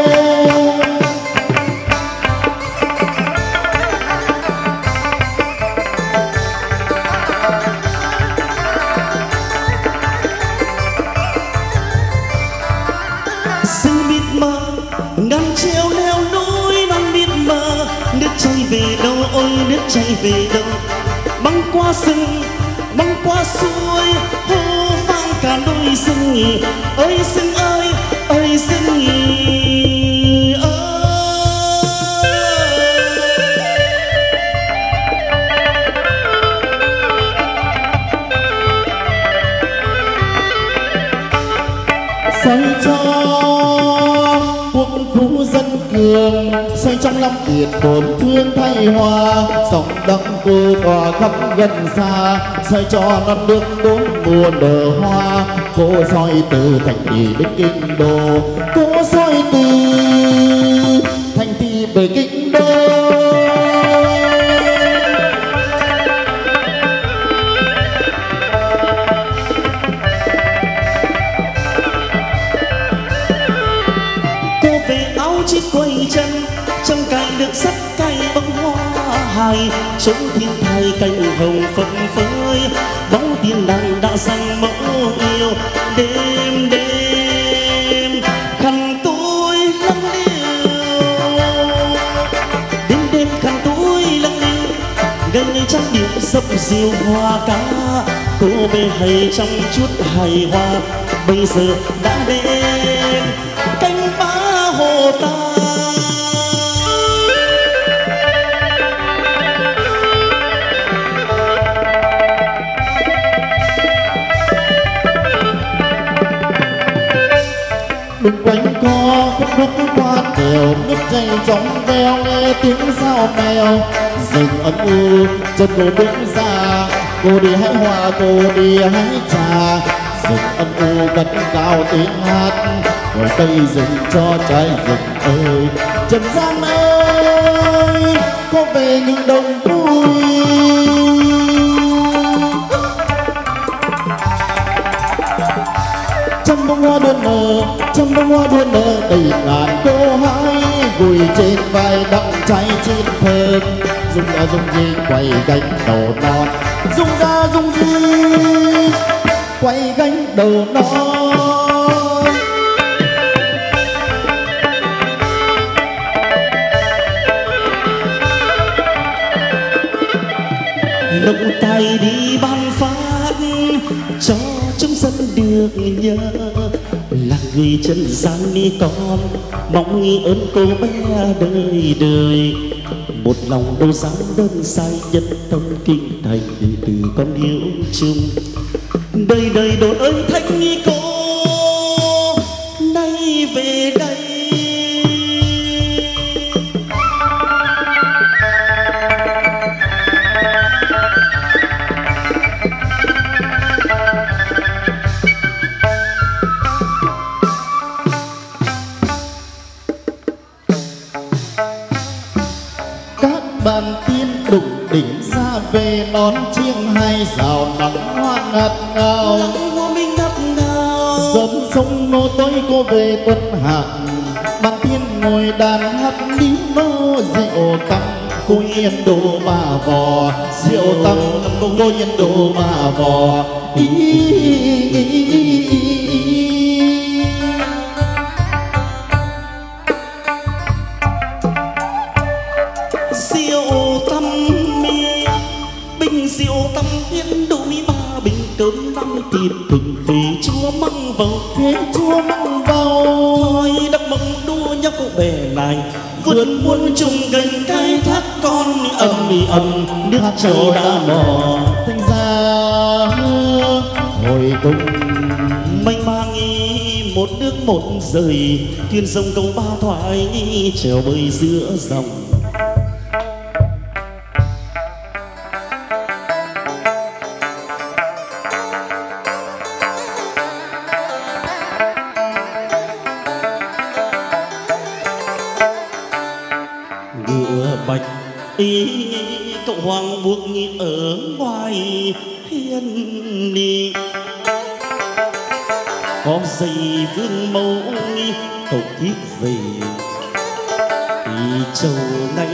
chạy về đâu băng qua sông băng qua suối hô vang cả đôi sừng nhì ơi sừng ơi ơi sừng nhì xoay cho quốc phú dân cường, xoay trong năm Việt tổn thương thay hoa, dòng đắng cô tỏa khắp gần xa, xoay cho non nước bốn mùa nở hoa. Cô soi từ thành thị đến kinh đô, cô soi từ thành thị về kinh đô. chiếc quay chân trong cành được sắc cây bông hoa hài, trốn thiên thai cành hồng phấp phới, bóng tiên đàng đã sang mẫu yêu. Đêm đêm khăn tôi lắng liêu, đêm đêm khăn tôi lắng liêu, gần trăng điệu dập diều hoa cá. Cô bé hay trong chút hài hoa, bây giờ đã đêm cánh phá hồ ta. Đừng quanh co khúc khúc qua kèo, nước chảy trong veo nghe tiếng sao mèo. Rừng ấm u chân cô đứng ra, cô đi hái hoa cô đi hái trà. Rừng âm u cất cao tiếng hát, gọi cây rừng cho trái rừng ơi. Trần gian ơi có về những đồng vui, trăm bông hoa đua nở, trăm bông hoa đua nở đầy ngàn cô hái. Gùi trên vai đặng cháy chín thơm, rung ra rung gì quay gánh đầu non, rung ra rung gì quay gánh đầu non. Lộng tay đi ban phát cho chúng dân được nhớ, là người chân gian đi con mong nghi ơn cô bé đời đời. Một lòng đâu dám đơn sai nhất tâm kinh thành, để từ con hiếu chung đời đời đồn ơn thanh nghi cô nay về đây. Bàn tiên đụng đỉnh ra về đón chiêng hai rào nắng hoa ngát ngào. Sớm sông nô tối cô về tuần hạn, bàn tiên ngồi đàn hát lý nô rượu tăng. Cô yên đồ mà vò rượu tăng, cô yên đồ mà vò rượu tâm mi bình, rượu tâm yên đồ mi ba bình. Cơm năm thịt thịnh phế chua măng vào, thế chua măng vào. Thôi đắp mộng đua nhau cô bé này, vượt muôn trùng gần cái thác con ầm nước trâu đã mò. Thành ra hồi cùng mênh mang một nước một rời, thuyền sông câu ba thoại trèo bơi giữa dòng. Ngựa bạch ý cậu hoàng buộc ở ngoài hiên đi, có dây vương mẫu cậu kiếp về châu này.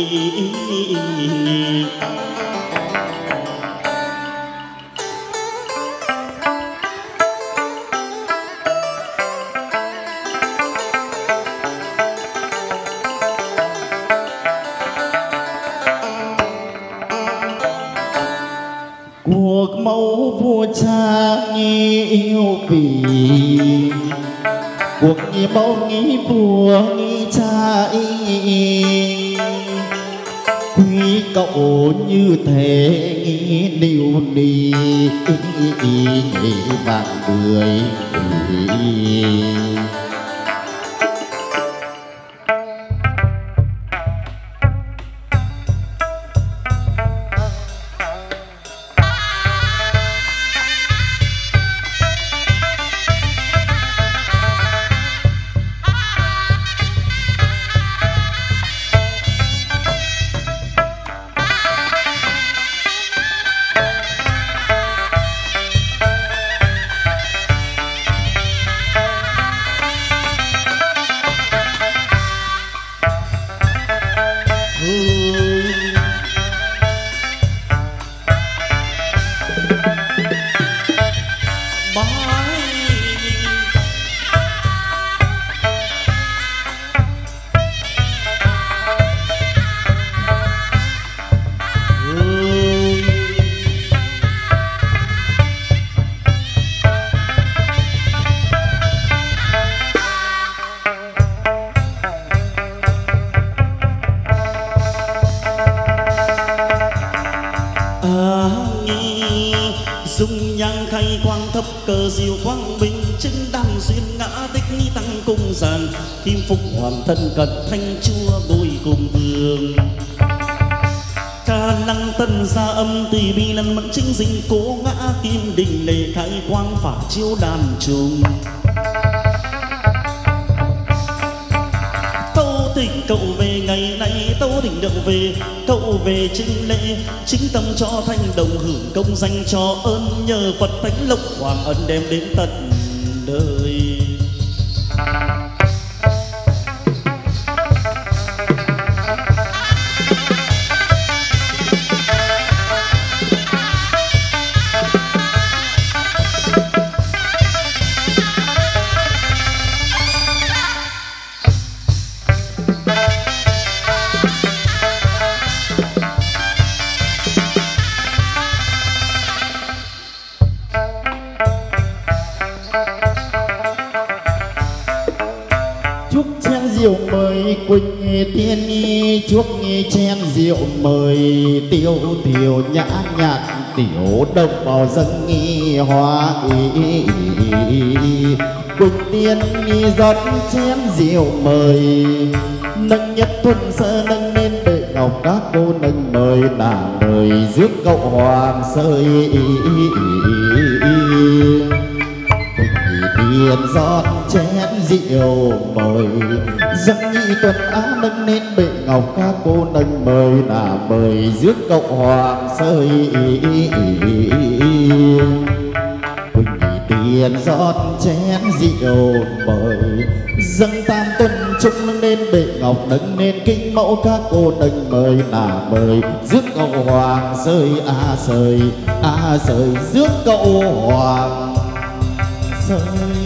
cuộc mẫu vua cha nghi yêu vì, cuộc nghi mẫu nghi vua nghi cha y. Quý cậu như thế nghi điều ni, nghĩ vạn người. cờ diệu quang minh chứng đàn duyên ngã tích nghi tăng cung giang kim phục hoàng thân cận thanh chúa ngồi cùng vương ca lăng tân gia âm tùy bi lần mẫn chính dinh cố ngã kim đình lệ khai quang phả chiếu đàn trùng tâu tỉnh cậu về ngày nay tâu tỉnh đậu về cậu về chính lễ chính tâm cho thanh đồng hưởng công danh cho ơn nhờ Phật thánh lộc hoàng ân đem đến tận đời. Quỳnh tiên nghi chuốc nghi chen rượu mời tiêu tiểu nhã nhạc tiểu đồng bào dân nghi hoa Quỳnh tiên nghi rót chén rượu mời nâng nhất thuần sơ nâng lên bệ ngọc các cô nâng mời đà mời rước cậu hoàng sơi Điền rót chén rượu mời dâng nhị tuần á nâng lên bệ ngọc các cô nâng mời đã mời rước cậu hoàng sơi Quỳnh điền rót chén rượu mời dâng tam tuần trúc nâng lên bệ ngọc nâng lên kinh mẫu các cô nâng mời đã mời rước cậu hoàng sơi rước cậu hoàng sơi.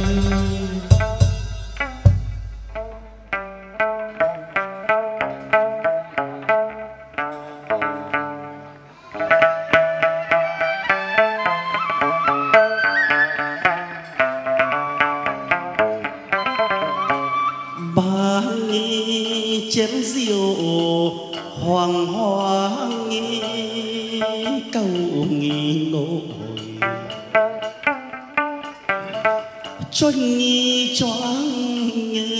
Chén rượu hoàng hoa nghi cầu nghi ngồi cho nghi choáng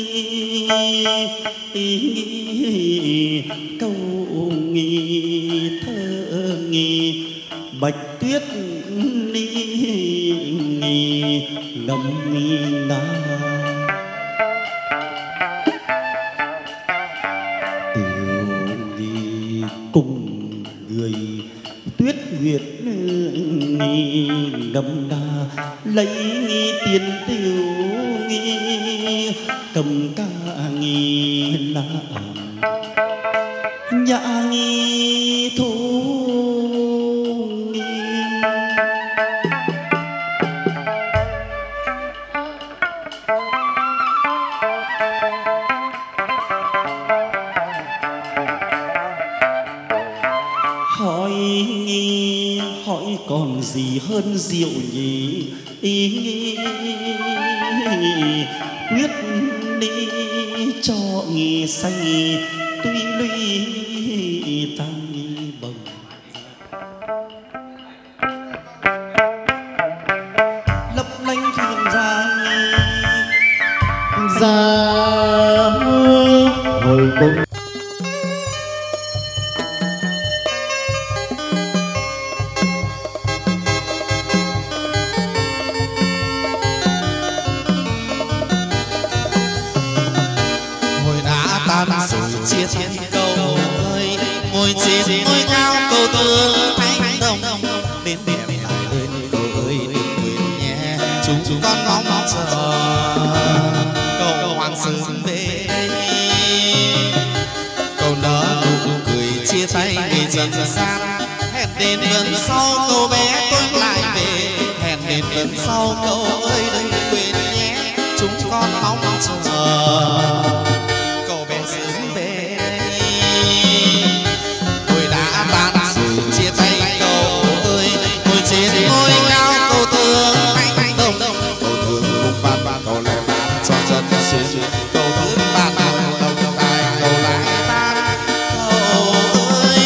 nghi cầu nghi thơ nghi bạch tuyết ni nghi ngâm nghi na cùng người tuyết nguyệt nghi ngâm đa lấy nghi tiền tiêu nghi cầm ca nghi làm nhã nghi thu nghi hỏi còn gì hơn rượu nhỉ quyết đi cho nghi say tuy lụy tăng nghi bồng lấp lánh thuyền ra hồi cùng rồi chia thiên cầu ơi ngồi trên ngôi cao cầu tương thanh đồng đến đẹp lại lên cầu ơi đừng quên nhé chúng con mong chờ cầu hoàng sớm về cầu nở nụ cười chia tay ngày dần gian hẹn đến lần sau cầu bé tôi lại về hẹn đến lần sau cầu ơi đừng quên nhé chúng con mong chờ sớm về tôi đã tan rồi chia tay cầu ơi ngồi trên ngôi cao cầu thương thanh đồng cầu thương cùng ban cầu lẻ ban cho dân xuyên cầu thương ban đồng tài cầu lại ban cầu ơi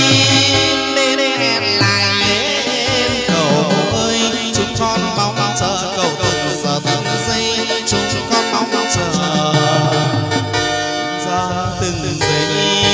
đến hẹn lại đến cầu ơi chúng con mong chờ duyên